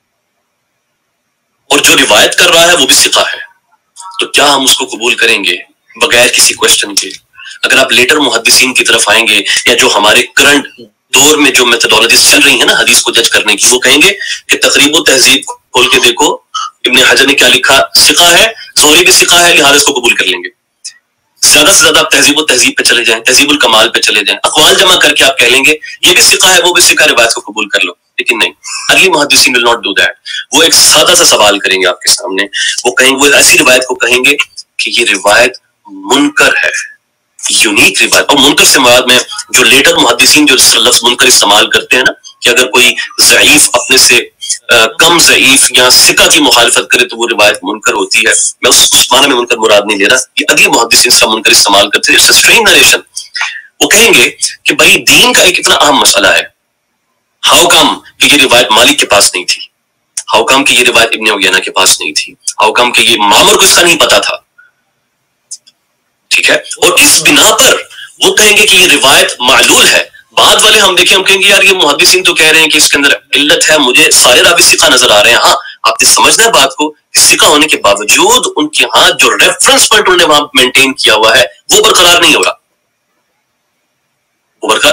A: اور جو روایت کر رہا ہے وہ بھی ثقہ ہے. تو کیا ہم اس کو قبول کریں گے بغیر کسی کوشچن کے؟ اگر آپ لیٹر محدثین کی طرف آئیں گے یا جو ہمارے کرنٹ دور میں جو میتھڈالوجیز چل رہی ہیں نا حدیث کو جج کرنے کی، وہ کہیں گے کہ تقریب و تہذیب کھول کے دیکھو ابن حجر نے کیا لکھا، ثقہ ہے، زہری بھی ثقہ ہے، لہٰذا اس کو قبول کر لیں گے. زیادہ سے زیادہ آپ تہذیب و تہذیب پہ چلے جائیں، تہذیب الکمال پہ چلے جائیں، اقوال جمع کر کے آپ کہہ لیں گے یہ بھی ثقہ ہے، وہ بھی ثقہ ہے، روایت کو قبول کر لو. لیکن نہیں، اگلی محدثین will not do that. وہ ایک سادہ سا سوال کریں گے آپ کے سامنے، وہ کہیں گے، وہ ایسی روایت کو کہیں گے کہ یہ روایت منکر ہے، یونیک روایت. اور منکر سے مراد میں جو لیٹر محدثین جو لفظ منکر استعمال کرتے ہیں نا کہ اگر کوئی ضعیف اپنے سے کم ضعیف یا ثقہ کی مخالفت کرے تو وہ روایت منکر ہوتی ہے. میں اس معنی میں منکر مراد نہیں لے رہا، یہ اگلی محدثین اس کا منکر استعمال کرتے ہیں. It's a strange narration. وہ کہیں گے کہ بھائی دین کا ایک اتنا اہم مسئلہ ہے، ہاؤ کم کہ یہ روایت مالک کے پاس نہیں تھی، ہاؤ کم کہ یہ روایت ابن عیینہ کے پاس نہیں تھی، ہاؤ کم کہ یہ معمر کو اس کا نہیں پتا تھا. ٹھیک ہے، اور اس بنا پر وہ کہیں گے کہ یہ روایت معلول ہے. بعد والے ہم دیکھیں، ہم کہیں گے یار یہ محدثین تو کہہ رہے ہیں کہ اس کے اندر علت ہے، مجھے سارے راوی ثقہ نظر آ رہے ہیں. ہاں، آپ نے سمجھنا ہے بات کو، ثقہ ہونے کے باوجود ان کے ہاں جو ریفرنس پوائنٹ انہوں نے وہاں مینٹین کیا ہوا ہے وہ برقرار نہیں ہو رہا. وہ برقرار، اس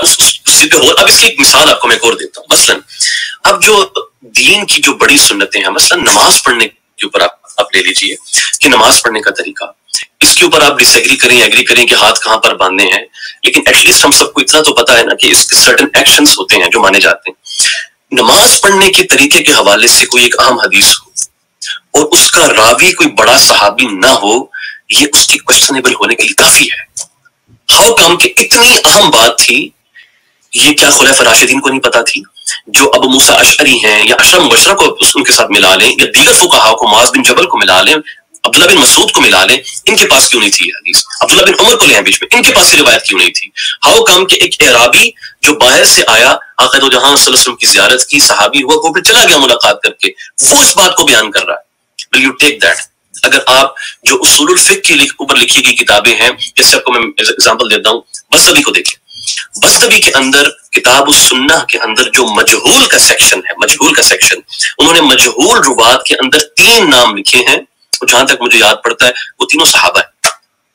A: اس چیز پہ ہو. اب اس کی ایک مثال آپ کو میں ایک اور دیتا ہوں. مثلاً اب جو دین کی جو بڑی سنتیں ہیں، مثلاً نماز پڑھنے کے اوپر آپ لے لیجئے کہ نماز پڑھنے کا طریقہ، اس کے اوپر آپ ڈس ایگری کریں ایگری کریں کہ ہاتھ کہاں پر باندھنے ہیں، لیکن ایٹ لیسٹ ہم سب کو اتنا تو پتا ہے نا کہ اس کے سرٹن ایکشنز ہوتے ہیں جو مانے جاتے ہیں. نماز پڑھنے کے طریقے کے حوالے سے کوئی ایک اہم حدیث ہو اور اس کا راوی کوئی بڑا صحابی نہ ہو، یہ اس کی کوشچنیبل ہونے کے لیے کافی ہے. ہاؤ کم کہ اتنی اہم بات تھی، یہ کیا خلفاء راشدین کو نہیں پتا تھی؟ جو ابو موسیٰ اشعری ہیں یا اشرم مبشرہ کو ان کے ساتھ ملا لیں، یا دیگر فقہاء کو، معاذ بن جبل کو ملا لیں، عبداللہ بن مسعود کو ملا لیں، ان کے پاس کیوں نہیں تھی یہ حدیث؟ عبداللہ بن عمر کو لیں بیچ میں، ان کے پاس یہ روایت کیوں نہیں تھی؟ ہاؤ کم کہ ایک اعرابی جو باہر سے آیا، آقا دو جہاں صلی اللہ علیہ وسلم کی زیارت کی، صحابی ہوا، وہ پھر چلا گیا ملاقات کر کے، وہ اس بات کو بیان کر رہا ہے. Will you take that؟ اگر آپ جو اصول الفقہ کے اوپر لکھی گئی کتابیں ہیں، جیسے آپ کو میں اگزامپل دیتا ہوں، بستوی کو دیکھیں. بستوی کے اندر کتاب السنہ کے اندر جو مجہول کا سیکشن ہے، مجہول کا سیکشن، انہوں نے مجہول روات کے اندر 3 نام لکھے ہیں، جہاں تک مجھے یاد پڑتا ہے وہ تینوں صحابہ ہیں.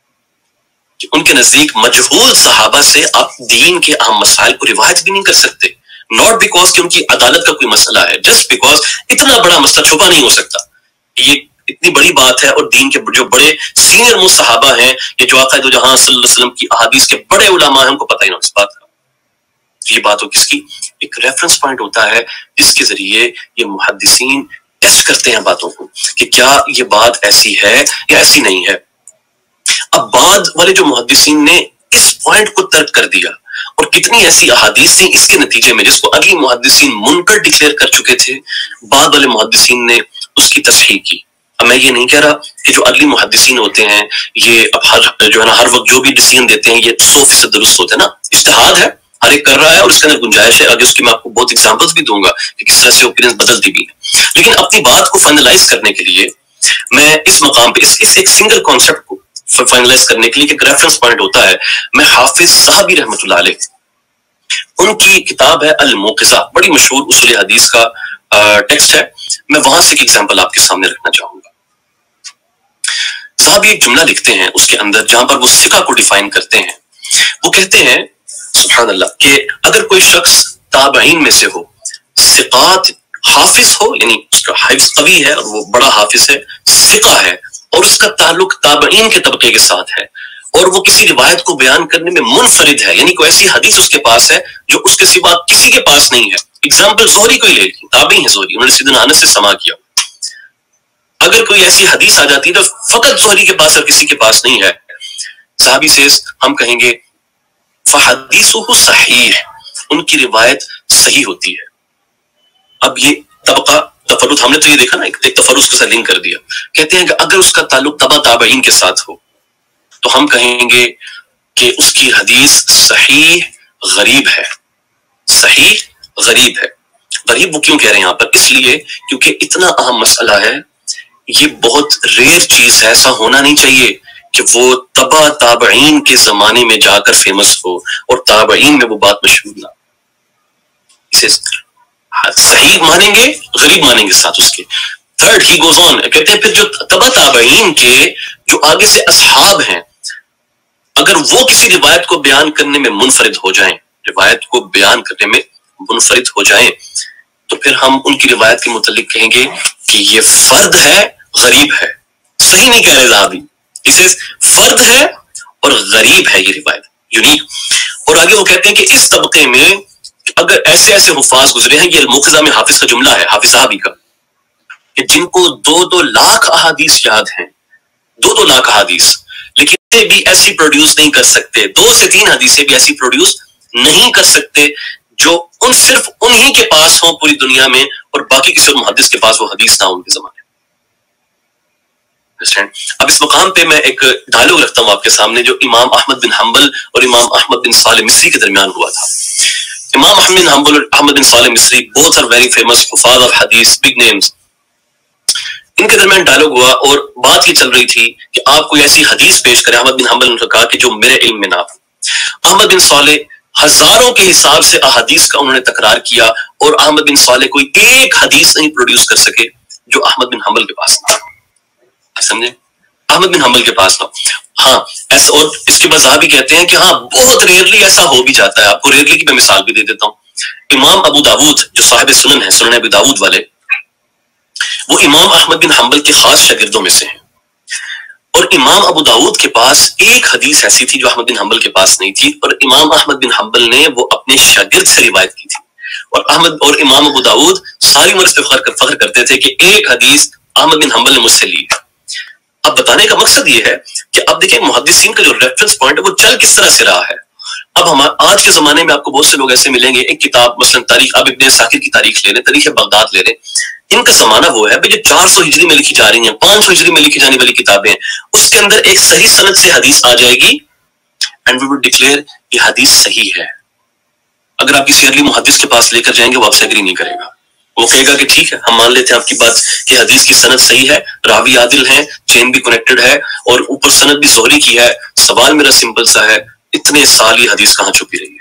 A: ان کے نزدیک مجہول صحابہ سے آپ دین کے اہم مسائل کو روایت بھی نہیں کر سکتے، ناٹ بیکاز کہ ان کی عدالت کا کوئی مسئلہ ہے، جسٹ بیکاز اتنا بڑا مسئلہ چھپا نہیں ہو سکتا. یہ اتنی بڑی بات ہے، اور دین کے جو بڑے سینئر موسٹ صحابہ ہیں، یہ جو آقا دو جہاں صلی اللہ علیہ وسلم کی احادیث کے بڑے علماء ہیں، ان کو پتہ ہی نہ اس بات کا. یہ بات ہو کس کی؟ ایک ریفرنس پوائنٹ ہوتا ہے جس کے ذریعے یہ محدثین ٹیسٹ کرتے ہیں باتوں کو کہ کیا یہ بات ایسی ہے یا ایسی نہیں ہے. اب بعد والے جو محدثین نے اس پوائنٹ کو ترک کر دیا، اور کتنی ایسی احادیث تھیں اس کے نتیجے میں جس کو اگلی محدثین منکر ڈکلیئر کر چکے تھے، بعد والے محدثین نے اس کی تصحیح کی. اب میں یہ نہیں کہہ رہا کہ جو اگلی محدثین ہوتے ہیں یہ اب ہر وقت جو بھی ڈیسیژن دیتے ہیں یہ 100% درست ہوتے ہیں نا، اجتہاد ہے، ہر ایک کر رہا ہے اور اس کے اندر گنجائش ہے. آگے اس کی میں آپ کو بہت ایگزامپلس بھی دوں گا کہ کس طرح سے اوپینینز بدلتی بھی ہیں. لیکن اپنی بات کو فائنلائز کرنے کے لیے میں اس مقام پہ اس ایک سنگل کانسیپٹ کو فائنلائز کرنے کے لیے ایک ریفرنس پوائنٹ ہوتا ہے. میں حافظ صحابی رحمۃ اللہ علیہ، ان کی کتاب ہے الموقظہ، بڑی مشہور اصول حدیث کا ٹیکسٹ ہے، میں وہاں سے ایک ایگزامپل آپ کے سامنے رکھنا چاہوں گا. صحابی ایک جملہ لکھتے ہیں اس کے اندر جہاں پر وہ ثقہ کو ڈیفائن کرتے ہیں. وہ کہتے ہیں سبحان اللہ کہ اگر کوئی شخص تابعین میں سے ہو، ثقات حافظ ہو، یعنی اس کا حفظ قوی ہے اور وہ بڑا حافظ ہے، ثقہ ہے، اور اس کا تعلق تابعین کے طبقے کے ساتھ ہے، اور وہ کسی روایت کو بیان کرنے میں منفرد ہے، یعنی کوئی ایسی حدیث اس کے پاس ہے جو اس کے سوا کسی کے پاس نہیں ہے. اگزامپل زہری کو ہی لے لیں، تابعی ہے زہری، انہوں نے سیدنا انس سے سماع کیا. اگر کوئی ایسی حدیث آ جاتی ہے تو فقط زہری کے پاس اور کسی کے پاس نہیں ہے، صحابی سے ہم کہیں گے فحدیثہ صحیح، ان کی روایت صحیح ہوتی ہے. اب یہ طبقہ تفرد ہم نے تو یہ دیکھا نا، ایک تفرد کے ساتھ لنک کر دیا. کہتے ہیں کہ اگر اس کا تعلق تبع تابعین کے ساتھ ہو تو ہم کہیں گے کہ اس کی حدیث صحیح غریب ہے. صحیح غریب ہے. غریب وہ کیوں کہہ رہے ہیں یہاں پر؟ اس لیے کیونکہ اتنا اہم مسئلہ ہے، یہ بہت ریئر چیز ہے، ایسا ہونا نہیں چاہیے کہ وہ تبع تابعین کے زمانے میں جا کر فیمس ہو اور تابعین میں وہ بات مشہور نہ. اسے صحیح مانیں گے، غریب مانیں گے ساتھ اس کے. تھرڈ ہی گوز آن، کہتے ہیں پھر جو تبع تابعین کے جو آگے سے اصحاب ہیں، اگر وہ کسی روایت کو بیان کرنے میں منفرد ہو جائیں، روایت کو بیان کرنے میں منفرد ہو جائیں، تو پھر ہم ان کی روایت کے متعلق کہیں گے کہ یہ فرد ہے، غریب ہے. صحیح نہیں کہہ رہے صحابی، اسے فرد ہے اور غریب ہے یہ روایت، یونیک. اور آگے وہ کہتے ہیں کہ اس طبقے میں اگر ایسے ایسے حفاظ گزرے ہیں، یہ الموقظہ میں حافظ کا جملہ ہے، حافظ صحابی کا، کہ جن کو 2 لاکھ احادیث یاد ہیں، 2 لاکھ احادیث، لیکن بھی ایسی پروڈیوس نہیں کر سکتے، 2 سے 3 حدیثیں بھی ایسی پروڈیوس نہیں کر سکتے جو صرف انہی کے پاس ہوں پوری دنیا میں، اور باقی کسی اور محدث کے پاس وہ حدیث نہ ہو ان کے زمانے. اب اس مقام پہ میں ایک ڈائلاگ رکھتا ہوں آپ کے سامنے جو امام احمد بن حنبل اور امام احمد بن صالح مصری کے درمیان ہوا تھا. امام احمد بن حنبل اور احمد بن صالح مصری both are very famous Hafiz of حدیث، big names. ان کے درمیان ڈائلاگ ہوا اور بات یہ چل رہی تھی کہ آپ کوئی ایسی حدیث پیش کریں. احمد بن حنبل نے کہا کہ جو میرے علم میں نہ ہو. احمد بن صالح ہزاروں کے حساب سے احادیث کا انہوں نے تکرار کیا، اور احمد بن صالح کوئی ایک حدیث نہیں پروڈیوس کر سکے جو احمد بن حنبل کے پاس نہ ہو. سمجھے؟ احمد بن حنبل کے پاس نہ ہو. हाँ ऐसा, और इसके बाद साहबी कहते हैं कि हाँ बहुत रेयरली ऐसा हो भी जाता है। आपको रेयरली की मैं मिसाल भी दे देता हूँ। इमाम अबू दाऊद जो साहिब सुनन है, सुनन अबू दाऊद वाले, वो इमाम अहमद बिन हंबल के खास शागिर्दों में से हैं। और इमाम अबू दाऊद के पास एक हदीस ऐसी थी जो अहमद बिन हंबल के पास नहीं थी, और इमाम अहमद बिन हंबल ने वो अपने शागिर्द से रिवायत की थी। और अहमद और इमाम अबू दाऊद सारी उम्र पे फख्र करते थे कि एक हदीस अहमद बिन हंबल ने मुझसे ली है। अब बताने का मकसद ये है कि अब देखिए मुहद्दिसीन का जो रेफरेंस पॉइंट है वो चल किस तरह से रहा है। अब हम आज के जमाने में आपको बहुत से लोग ऐसे मिलेंगे, एक किताब मसलन तारीख, अब इब्न साकिर की तारीख ले लें, तारीख बगदाद ले लें, इनका जमाना वो है जो 400 हिजरी में लिखी जा रही है, 500 हिजरी में लिखी जाने वाली किताबें, उसके अंदर एक सही सनद से हदीस आ जाएगी एंड वी विल डिक्लेयर ये हदीस सही है। अगर आप किसी अगली मुहद्दिस के पास लेकर जाएंगे वो आपसे एग्री नहीं करेगा, वो कहेगा कि ठीक है हम मान लेते हैं आपकी बात कि हदीस की सनद सही है, रावी आदिल है, चेन भी कनेक्टेड है और ऊपर सनद भी जोहरी की है। सवाल मेरा सिंपल सा है, इतने साल ये हदीस कहां छुपी रही है?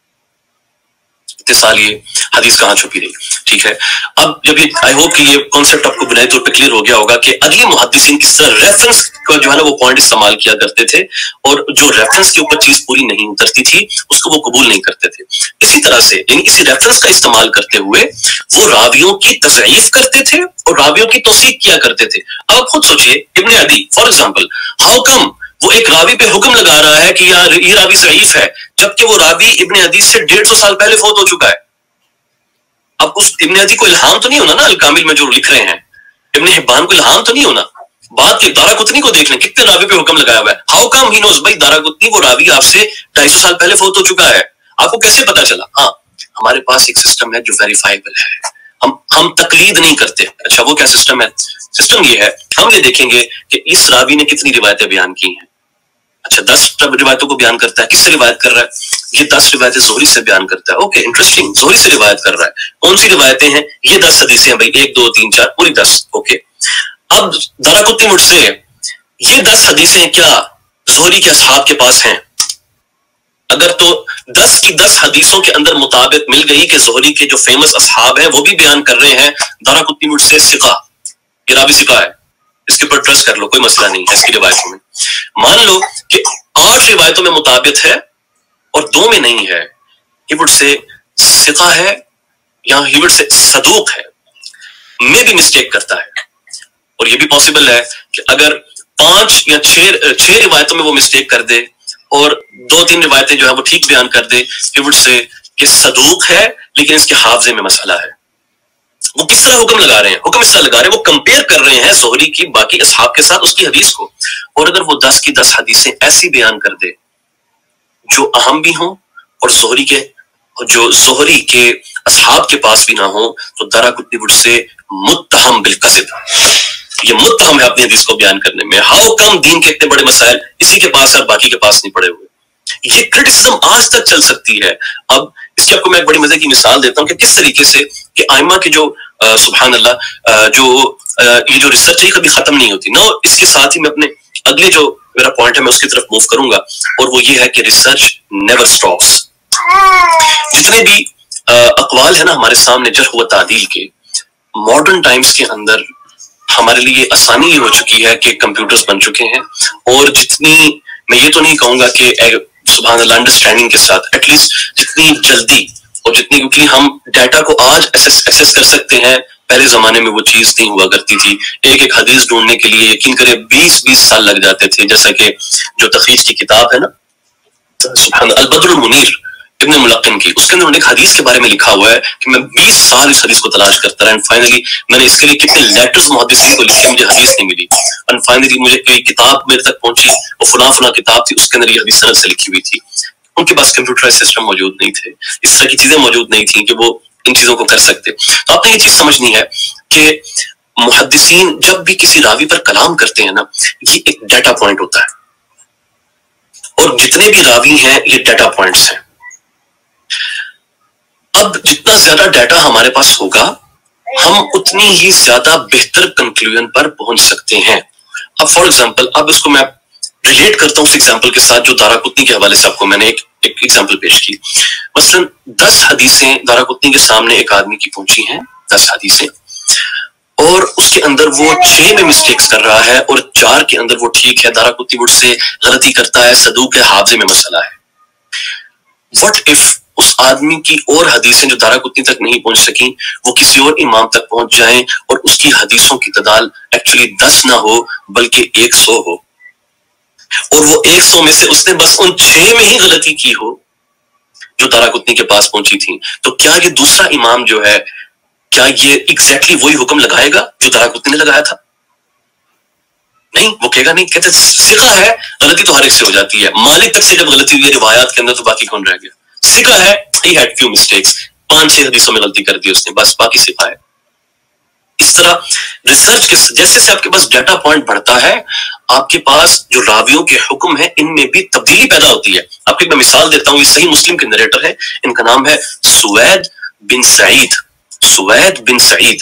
A: इतने साल ये हदीस कहां छुपी रही? ठीक है, अब जब ये आई होप कि ये कॉन्सेप्ट आपको बुनियादी तौर पे क्लियर हो गया होगा कि अगले मुहद्दिसीन किस तरह रेफरेंस का जो है ना वो पॉइंट इस्तेमाल किया करते थे, और जो रेफरेंस के ऊपर चीज पूरी नहीं उतरती थी उसको वो कबूल नहीं करते थे। इसी तरह से यानी इसी रेफरेंस का इस्तेमाल करते हुए वो रावियों की तज़ईफ करते थे और रावियों की तौसीक किया करते थे। अब आप खुद सोचिए, इब्न अदी फॉर एग्जाम्पल, हाउ कम वो एक रावी पे हुक्म लगा रहा है कि यार ये रावी ज़ईफ है, जबकि वो रावी इब्न अदी से 150 साल पहले फौत हो चुका है। अब उस इब्न अदी को इल्हाम तो नहीं होना ना अल कामिल में जो लिख रहे हैं, इब्न हिब्बान को इल्हाम तो नहीं होना। बात के दाराकुतनी को देख लें, कितने रावी पे हुक्म लगाया हुआ है। हाउ कम ही नोज, भाई दाराकुतनी वो रावी आपसे 250 साल पहले फौत हो चुका है, आपको कैसे पता चला? हाँ, हमारे पास एक सिस्टम है जो वेरीफाइबल है, हम तकलीद नहीं करते। अच्छा वो क्या सिस्टम है? सिस्टम ये है, हम ये देखेंगे कि इस रावी ने कितनी रिवायतें बयान की हैं। अच्छा 10 रिवायतों को बयान करता है, किससे रिवायत कर रहा है? ये 10 रिवायतें जोहरी से बयान करता है। ओके इंटरेस्टिंग, जोहरी से रिवायत कर रहा है। कौन सी रिवायतें हैं? ये 10 हदीसें हैं भाई, 1 2 3 4 पूरी 10। ओके, अब दाराकुतनी मुझसे ये 10 हदीसें क्या जोहरी के असहाब के पास हैं? अगर तो 10 की 10 हदीसों के अंदर मुताबिक मिल गई कि जोहरी के जो फेमस असहाब हैं वो भी बयान कर रहे हैं, दाराकुतनी मुझसे सिका, ये रावी सिका है, इसके ऊपर ट्रस्ट कर लो, कोई मसला नहीं है इसकी रिवायतों में। मान लो कि 8 रिवायतों में मुताबिक है और 2 में नहीं है, ही वुड से सिका है या ही वुड से सदूक है, में भी मिस्टेक करता है। और ये भी पॉसिबल है कि अगर 5 या 6 रिवायतों में वो मिस्टेक कर दे और 2-3 रिवायतें जो है वो ठीक बयान कर दे, ही वुड से कि सदूक है लेकिन इसके हाफजे में मसला है। वो किस तरह हुक्म लगा रहे हैं? हुक्म इस तरह लगा रहे हैं, वो कंपेयर कर रहे हैं जोहरी की बाकी असहाब के साथ उसकी हदीस को। और अगर वो 10 की 10 हदीसें ऐसी बयान कर दे जो अहम भी हों और जोहरी के असहाब के पास भी ना हो, तो दाराकुतनी वुड से मुत्तहम बिल कज़िब, ये मुत्तहम है अपनी हदीस को बयान करने में। हाउ कम दीन के इतने बड़े मसाइल इसी के पास है और बाकी के पास नहीं पड़े हुए? ये क्रिटिसिज्म आज तक चल सकती है। अब इसकी आपको मैं एक बड़ी मजे की मिसाल देता हूँ कि किस तरीके से कि आइमा की जो सुभान अल्लाह ये जो रिसर्च है कभी खत्म नहीं होती ना। इसके साथ ही मैं अपने अगले जो मेरा पॉइंट है मैं उसकी तरफ मूव करूंगा, और वो ये है कि रिसर्च नेवर स्टॉप्स। जितने भी अकवाल है ना हमारे सामने जर्ह व तादील के, मॉडर्न टाइम्स के अंदर हमारे लिए आसानी हो चुकी है कि कंप्यूटर्स बन चुके हैं, और जितनी मैं ये तो नहीं कहूंगा कि सुभान अल्लाह अंडरस्टैंडिंग के साथ, एटलीस्ट जितनी जल्दी और जितनी, क्योंकि हम डाटा को आज एक्सेस कर सकते हैं, पहले जमाने में वो चीज नहीं हुआ करती थी। एक एक हदीस ढूंढने के लिए यकीन करे 20-20 साल लग जाते थे। जैसा कि जो तखरीज की किताब है ना सुभान अल बद्रुल मुनीर इब्न मुलक्किन की, उसके अंदर एक हदीस के बारे में लिखा हुआ है कि मैं 20 साल इस हदीस को तलाश करता रहा, एंड फाइनली मैंने इसके लिए कितने लेटर्स मुहद्दिसीन को लिखे, मुझे हदीस नहीं मिली, एंड फाइनली मुझे कोई किताब मेरे तक पहुंची, वो फुला किताब थी, उसके अंदर ये हदीस सनद से लिखी हुई थी। उनके पास कंप्यूटराइज सिस्टम मौजूद नहीं थे, इस तरह की चीजें मौजूद नहीं थी कि वो इन चीजों को कर सकते। तो आपने ये चीज समझनी है कि मुहद्दिसीन जब भी किसी रावी पर कलाम करते हैं ना, ये एक डाटा पॉइंट होता है, और जितने भी रावी हैं ये डाटा पॉइंट्स हैं। अब जितना ज्यादा डाटा हमारे पास होगा, हम उतनी ही ज्यादा बेहतर कंक्लूजन पर पहुंच सकते हैं। अब फॉर एग्जांपल, अब इसको मैं रिलेट करता हूं उस एग्जांपल के साथ जो दाराकुतनी के हवाले से आपको मैंने एक एग्जांपल पेश की। मसलन 10 हदीसें दाराकुतनी के सामने एक आदमी की पहुंची हैं, 10 हदीसें, اور اس کے اندر وہ 6 میں مسٹیکس کر رہا ہے اور 4 کے اندر وہ ٹھیک ہے، دارقطنی مجھ سے غلطی کرتا ہے، صدوق ہے، حافظے میں مسئلہ ہے. واٹ اف اس آدمی کی اور حدیثیں جو دارقطنی تک نہیں پہنچ سکیں وہ کسی اور امام تک پہنچ جائیں اور اس کی حدیثوں کی تعداد ایکچولی 10 نہ ہو بلکہ 100 ہو، اور وہ 100 میں سے اس نے بس ان 6 میں ہی غلطی کی ہو جو دارقطنی کے پاس پہنچی تھی، تو کیا یہ دوسرا امام جو ہے کیا یہ ایگزیکٹلی وہی حکم لگائے گا جو دارقطنی نے لگایا تھا؟ نہیں، وہ کہے گا نہیں، کہتے ثقہ ہے، غلطی تو ہر ایک سے ہو جاتی ہے. مالک تک سے جب غلطی ہوئی ہے روایات کے اندر تو باقی کون رہ گیا؟ ثقہ ہے، he had few mistakes، 5-6 حدیثوں میں غلطی کر دی اس نے، بس باقی ثقہ ہے. اس طرح ریسرچ کے جیسے سے آپ کے پاس ڈیٹا پوائنٹ بڑھتا ہے، آپ کے پاس جو راویوں کے حکم ہیں ان میں بھی تبدیلی پیدا ہوتی ہے. آپ کو میں مثال دیتا ہوں، یہ صحیح مسلم کے نریٹر ہے، ان کا نام ہے سوید بن سعید. سوید بن سعید،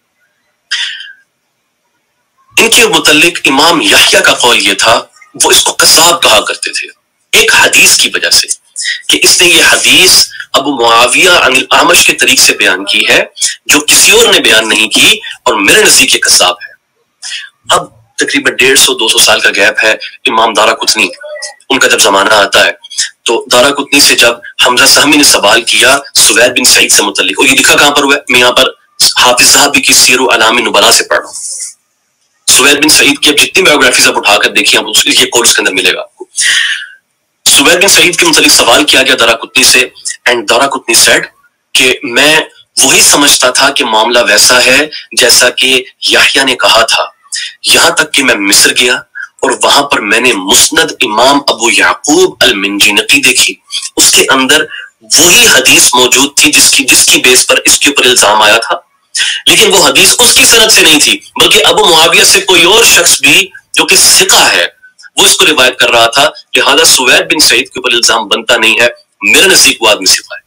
A: ان کے متعلق امام یحییٰ کا قول یہ تھا، وہ اس کو قذاب کہا کرتے تھے ایک حدیث کی وجہ سے کہ اس نے یہ حدیث ابو معاویہ عن الاعمش کے طریق سے بیان کی ہے جو کسی اور نے بیان نہیں کی اور میرے نزدیک یہ قذاب ہے. اب تقریباً 150-200 سال کا گیپ ہے. امام دارقطنی ان کا جب زمانہ آتا ہے تو دارقطنی سے جب حمزہ سہمی نے سوال کیا سوید بن سعید سے متعلق، اور یہ لکھا کہاں پر ہوا ہے؟ میں یہاں پر حافظ ذہبی کی سیر و اعلام نبلاء سے پڑھ رہا ہوں. سوید بن سعید کی اب جتنی بایوگرافیز آپ اٹھا کر دیکھیں یہ کورس کے اندر ملے گا آپ کو. سوید بن سعید کے متعلق سوال کیا گیا دارقطنی سے، اینڈ دارقطنی سیڈ کہ میں وہی سمجھتا تھا کہ معاملہ ویسا ہے جیسا کہ یحییٰ نے کہا تھا، یہاں تک کہ میں مصر گیا اور وہاں پر میں نے مسند امام ابو یعقوب المنجینقی دیکھی، اس کے اندر وہی حدیث موجود تھی جس کی بیس پر اس کے اوپر الزام آیا تھا، لیکن وہ حدیث اس کی سند سے نہیں تھی بلکہ ابو معاویہ سے کوئی اور شخص بھی جو کہ ثقہ ہے وہ اس کو روایت کر رہا تھا، لہذا سوید بن سعید کے اوپر الزام بنتا نہیں ہے، میرے نزدیک وہ آدمی ثقہ ہے.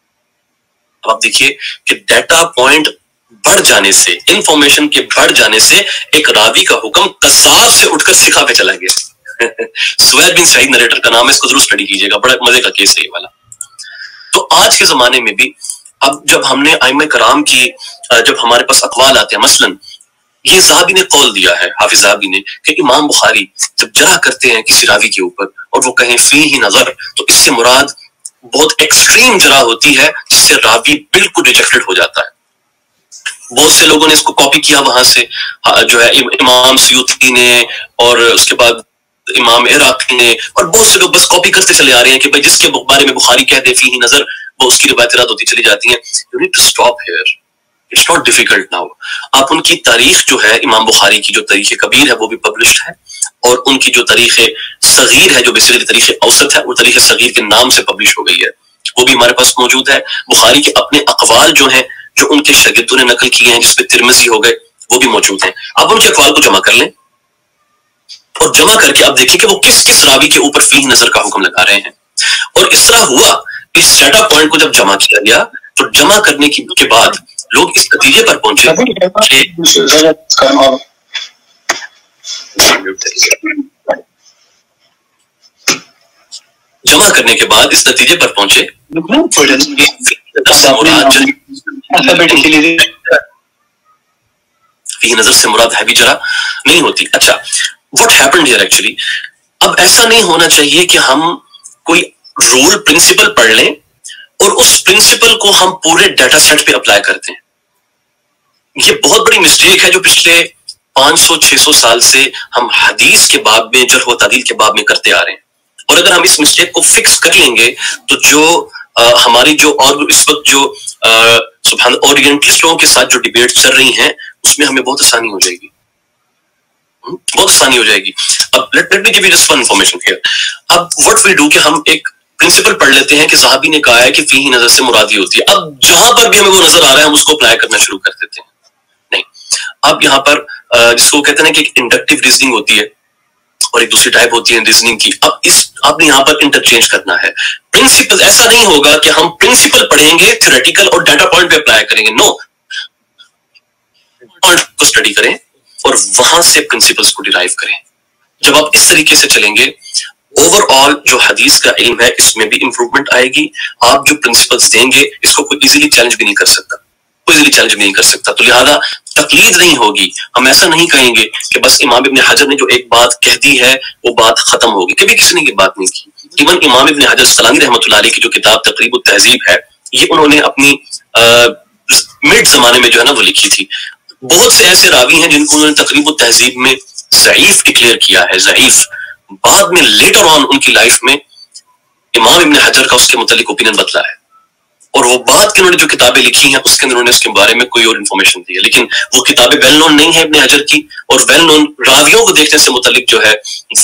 A: اب آپ دیکھیے کہ ڈیٹا پوائنٹ بڑھ جانے سے، انفارمیشن کے بڑھ جانے سے ایک راوی کا حکم قذاب سے اٹھ کر ثقہ پہ چلا گیا. سوید بن سعید نریٹر کا نام ہے، اس کو ضرور اسٹڈی کیجیے گا، بڑا مزے کا کیس ہے یہ والا. تو آج کے زمانے میں بھی اب جب ہم نے ائمہ کرام کی جب ہمارے پاس اقوال آتے ہیں، مثلاً یہ ذہبی نے قول دیا ہے، حافظ ذہبی نے، کہ امام بخاری جب جرح کرتے ہیں کسی راوی کے اوپر اور وہ کہیں فیہ نظر، تو اس سے مراد بہت ایکسٹریم جرح ہوتی ہے جس سے راوی بالکل ریجیکٹڈ ہو جاتا ہے. بہت سے لوگوں نے اس کو کاپی کیا وہاں سے، جو ہے امام سیوطی نے اور اس کے بعد امام عراقی نے، اور بہت سے لوگ بس کاپی کرتے چلے آ رہے ہیں کہ بھائی جس کے بارے میں بخاری کہہ دے فیہ نظر وہ اس کی روایت رد ہوتی چلی جاتی ہیں. You need to stop here. It's not difficult now. آپ ان کی تاریخ جو ہے امام بخاری کی جو تاریخ کبیر ہے وہ بھی پبلشڈ ہے، اور ان کی جو تاریخ صغیر ہے جو بیسیکلی تاریخ اوسط ہے وہ تاریخ صغیر کے نام سے پبلش ہو گئی ہے، وہ بھی ہمارے پاس موجود ہے. بخاری کے اپنے اقوال جو ہیں جو ان کے شاگردوں نے نقل کیے ہیں جس میں ترمذی ہو گئے وہ بھی موجود ہیں. آپ ان کے اقوال کو جمع کر لیں اور جمع کر کے آپ دیکھیں کہ وہ کس کس راوی کے اوپر فیہ نظر کا حکم لگا رہے ہیں. اور اس طرح ہوا، اس ڈیٹا پوائنٹ کو جب جمع کیا گیا تو جمع کرنے کے بعد لوگ اس نتیجے پر پہنچے جمع کرنے کے بعد اس نتیجے پر پہنچے فی نظر سے مراد ہے بھی جرا نہیں ہوتی. اچھا، واٹ ہیپنڈ ہیئر ایکچولی، اب ایسا نہیں ہونا چاہیے کہ ہم کوئی رول پرنسپل پڑھ لیں اور اس پرنسپل کو ہم پورے ڈیٹا سیٹ پہ اپلائی کرتے ہیں. یہ بہت بڑی مسٹیک ہے جو پچھلے 500-600 سال سے ہم حدیث کے باب میں، جرح و تعدیل کے باب میں کرتے آ رہے ہیں. اور اگر ہم اس مسٹیک کو فکس کر لیں گے تو جو ہماری جو اور اس وقت جو سبحان اورینٹلسٹ لوگوں کے ساتھ جو ڈیبیٹ چل رہی ہیں اس میں ہمیں بہت آسانی ہو جائے گی، بہت آسانی ہو جائے گی. اب let me give you just one information here. اب واٹ وی ڈو کہ ہم ایک پرنسپل پڑھ لیتے ہیں کہ صحابی نے کہا ہے کہ فیہ نظر سے مرادی ہوتی ہے. اب جہاں پر بھی ہمیں وہ نظر آ رہا ہے ہم اس کو اپلائی کرنا شروع کر دیتے ہیں. نہیں، اب یہاں پر جس کو کہتے ہیں کہ ایک انڈکٹیو ریزننگ ہوتی ہے اور ایک دوسری ٹائپ ہوتی ہے ریزننگ کی. اب نے یہاں پر انٹرچینج کرنا ہے پرنسپل. ایسا نہیں ہوگا کہ ہم پرنسپل پڑھیں گے تھیوریٹیکل اور ڈیٹا پوائنٹ پہ اپلائی کریں گے. نو، کو اسٹڈی کریں اور وہاں سے پرنسپلز کو ڈیرائیو کریں. جب آپ اس طریقے سے چلیں گے اوور آل جو حدیث کا علم ہے اس میں بھی امپروومنٹ آئے گی. آپ جو پرنسپلز دیں گے اس کو کوئی ایزیلی چیلنج بھی نہیں کر سکتا. کوئی ذریعہ چیلنج نہیں کر سکتا. تو لہذا تقلید نہیں ہوگی. ہم ایسا نہیں کہیں گے کہ بس امام ابن حجر نے جو ایک بات کہہ دی ہے وہ بات ختم ہوگی. کبھی کسی نے یہ بات نہیں کی. ایون امام ابن حجر اسقلانی رحمۃ اللہ علیہ کی جو کتاب تقریب التہذیب ہے یہ انہوں نے اپنی مڈ زمانے میں جو ہے نا وہ لکھی تھی. بہت سے ایسے راوی ہیں جن کو انہوں نے تقریب التہذیب میں ضعیف ڈکلیئر کیا ہے, ضعیف. بعد میں لیٹر آن ان کی لائف میں امام ابن حجر کا اس کے متعلق اوپینین بدلا ہے, اور وہ بعد کے انہوں نے جو کتابیں لکھی ہیں اس کے اندر انہوں نے اس کے بارے میں کوئی اور انفارمیشن دی ہے. لیکن وہ کتابیں ویل نون نہیں ہیں ابن حجر کی, اور ویل نون راویوں کو دیکھنے سے متعلق جو ہے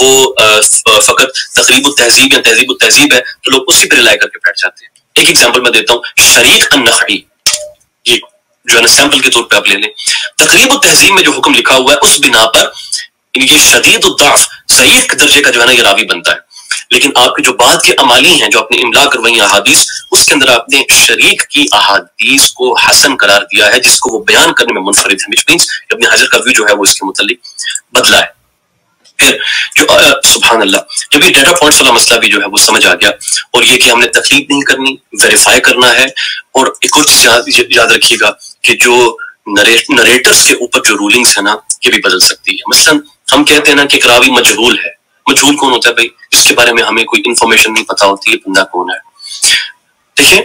A: وہ فقط تقریب التہذیب یا تہذیب التہذیب ہے تو لوگ اسی پہ رلائی کر کے بیٹھ جاتے ہیں. ایک ایگزامپل میں دیتا ہوں, شریک النخعی, یہ جو ہے نا سیمپل کے طور پہ آپ لے لیں. تقریب التہذیب میں جو حکم لکھا ہوا ہے اس بنا پر یہ شدید الضعف ضعیف درجے کا جو ہے نا یہ راوی بنتا ہے. لیکن آپ کے جو بعد کے امالی ہیں جو آپ نے املا کروائی احادیث, اس کے اندر آپ نے شریک کی احادیث کو حسن قرار دیا ہے جس کو وہ بیان کرنے میں منفرد ہے, which means ابن حجر کا ویو جو ہے وہ اس کے متعلق بدلا ہے. پھر جو سبحان اللہ, جب یہ ڈیٹا پوائنٹس والا مسئلہ بھی جو ہے وہ سمجھ آ گیا, اور یہ کہ ہم نے تقلید نہیں کرنی, ویریفائی کرنا ہے. اور ایک اور چیز یاد رکھیے گا کہ جو نریٹرز کے اوپر جو رولنگز ہیں نا یہ بھی بدل سکتی ہے. مثلا ہم کہتے ہیں نا کہ ایک راوی مجہول ہے. مجہول کون ہوتا ہے بھائی؟ جس کے بارے میں ہمیں کوئی انفارمیشن نہیں پتا ہوتی ہے بندہ کون ہے. دیکھیں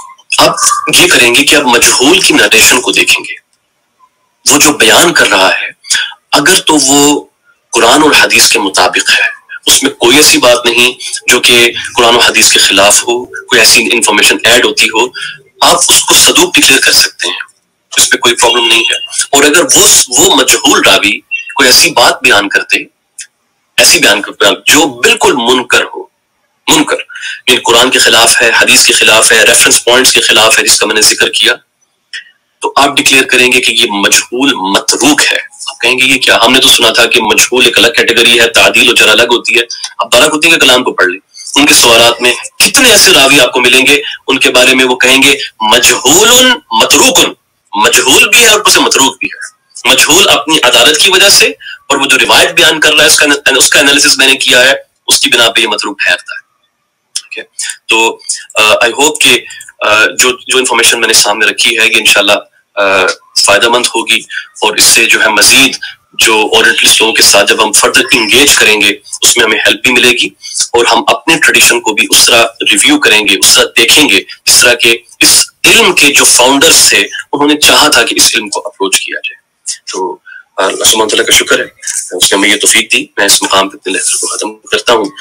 A: آپ یہ کریں گے کہ آپ مجہول کی نریشن کو دیکھیں گے, وہ جو بیان کر رہا ہے اگر تو وہ قرآن اور حدیث کے مطابق ہے, اس میں کوئی ایسی بات نہیں جو کہ قرآن و حدیث کے خلاف ہو, کوئی ایسی انفارمیشن ایڈ ہوتی ہو, آپ اس کو صدوق ڈکلیئر کر سکتے ہیں, اس پہ کوئی پرابلم نہیں ہے. اور اگر وہ مجہول راوی کوئی ایسی بات بیان کرتے, ایسی بیان کرتے جو بالکل منکر ہو, منکر یعنی قرآن کے خلاف ہے, حدیث کے خلاف ہے, ریفرنس پوائنٹس کے خلاف ہے جس کا میں نے ذکر کیا, تو آپ ڈکلیئر کریں گے کہ یہ مجہول متروک ہے. آپ کہیں گے یہ کیا؟ ہم نے تو سنا تھا کہ مجہول ایک الگ کیٹیگری ہے, تعدیل و جرح الگ ہوتی ہے. اب بارقطنی کے کلام کو پڑھ لیں, ان کے سوالات میں کتنے ایسے راوی آپ کو ملیں گے ان کے بارے میں وہ کہیں گے مجہول متروکن, مجہول بھی ہے اور اسے متروک بھی ہے. مجہول اپنی عدالت کی وجہ سے, اور وہ جو روایت بیان کر رہا ہے اس کا انالیسس میں نے کیا ہے, اس کی بنا پہ یہ متروک ٹھہرتا ہے. تو آئی ہوپ کہ جو انفارمیشن میں نے سامنے رکھی ہے یہ انشاءاللہ فائدہ مند ہوگی, اور اس سے جو ہے مزید جو اورینٹلسٹ لوگوں کے ساتھ جب ہم فردر انگیج کریں گے اس میں ہمیں ہیلپ بھی ملے گی, اور ہم اپنے ٹریڈیشن کو بھی اس طرح ریویو کریں گے, اس طرح دیکھیں گے جس طرح کے اس علم کے جو فاؤنڈرز تھے انہوں نے چاہا تھا کہ اس علم کو اپروچ کیا جائے. تو اللہ سبحانہ تعالیٰ کا شکر ہے اس نے ہمیں یہ توفیق دی. میں اس مقام پہ اپنے لیکچر کو ختم کرتا ہوں.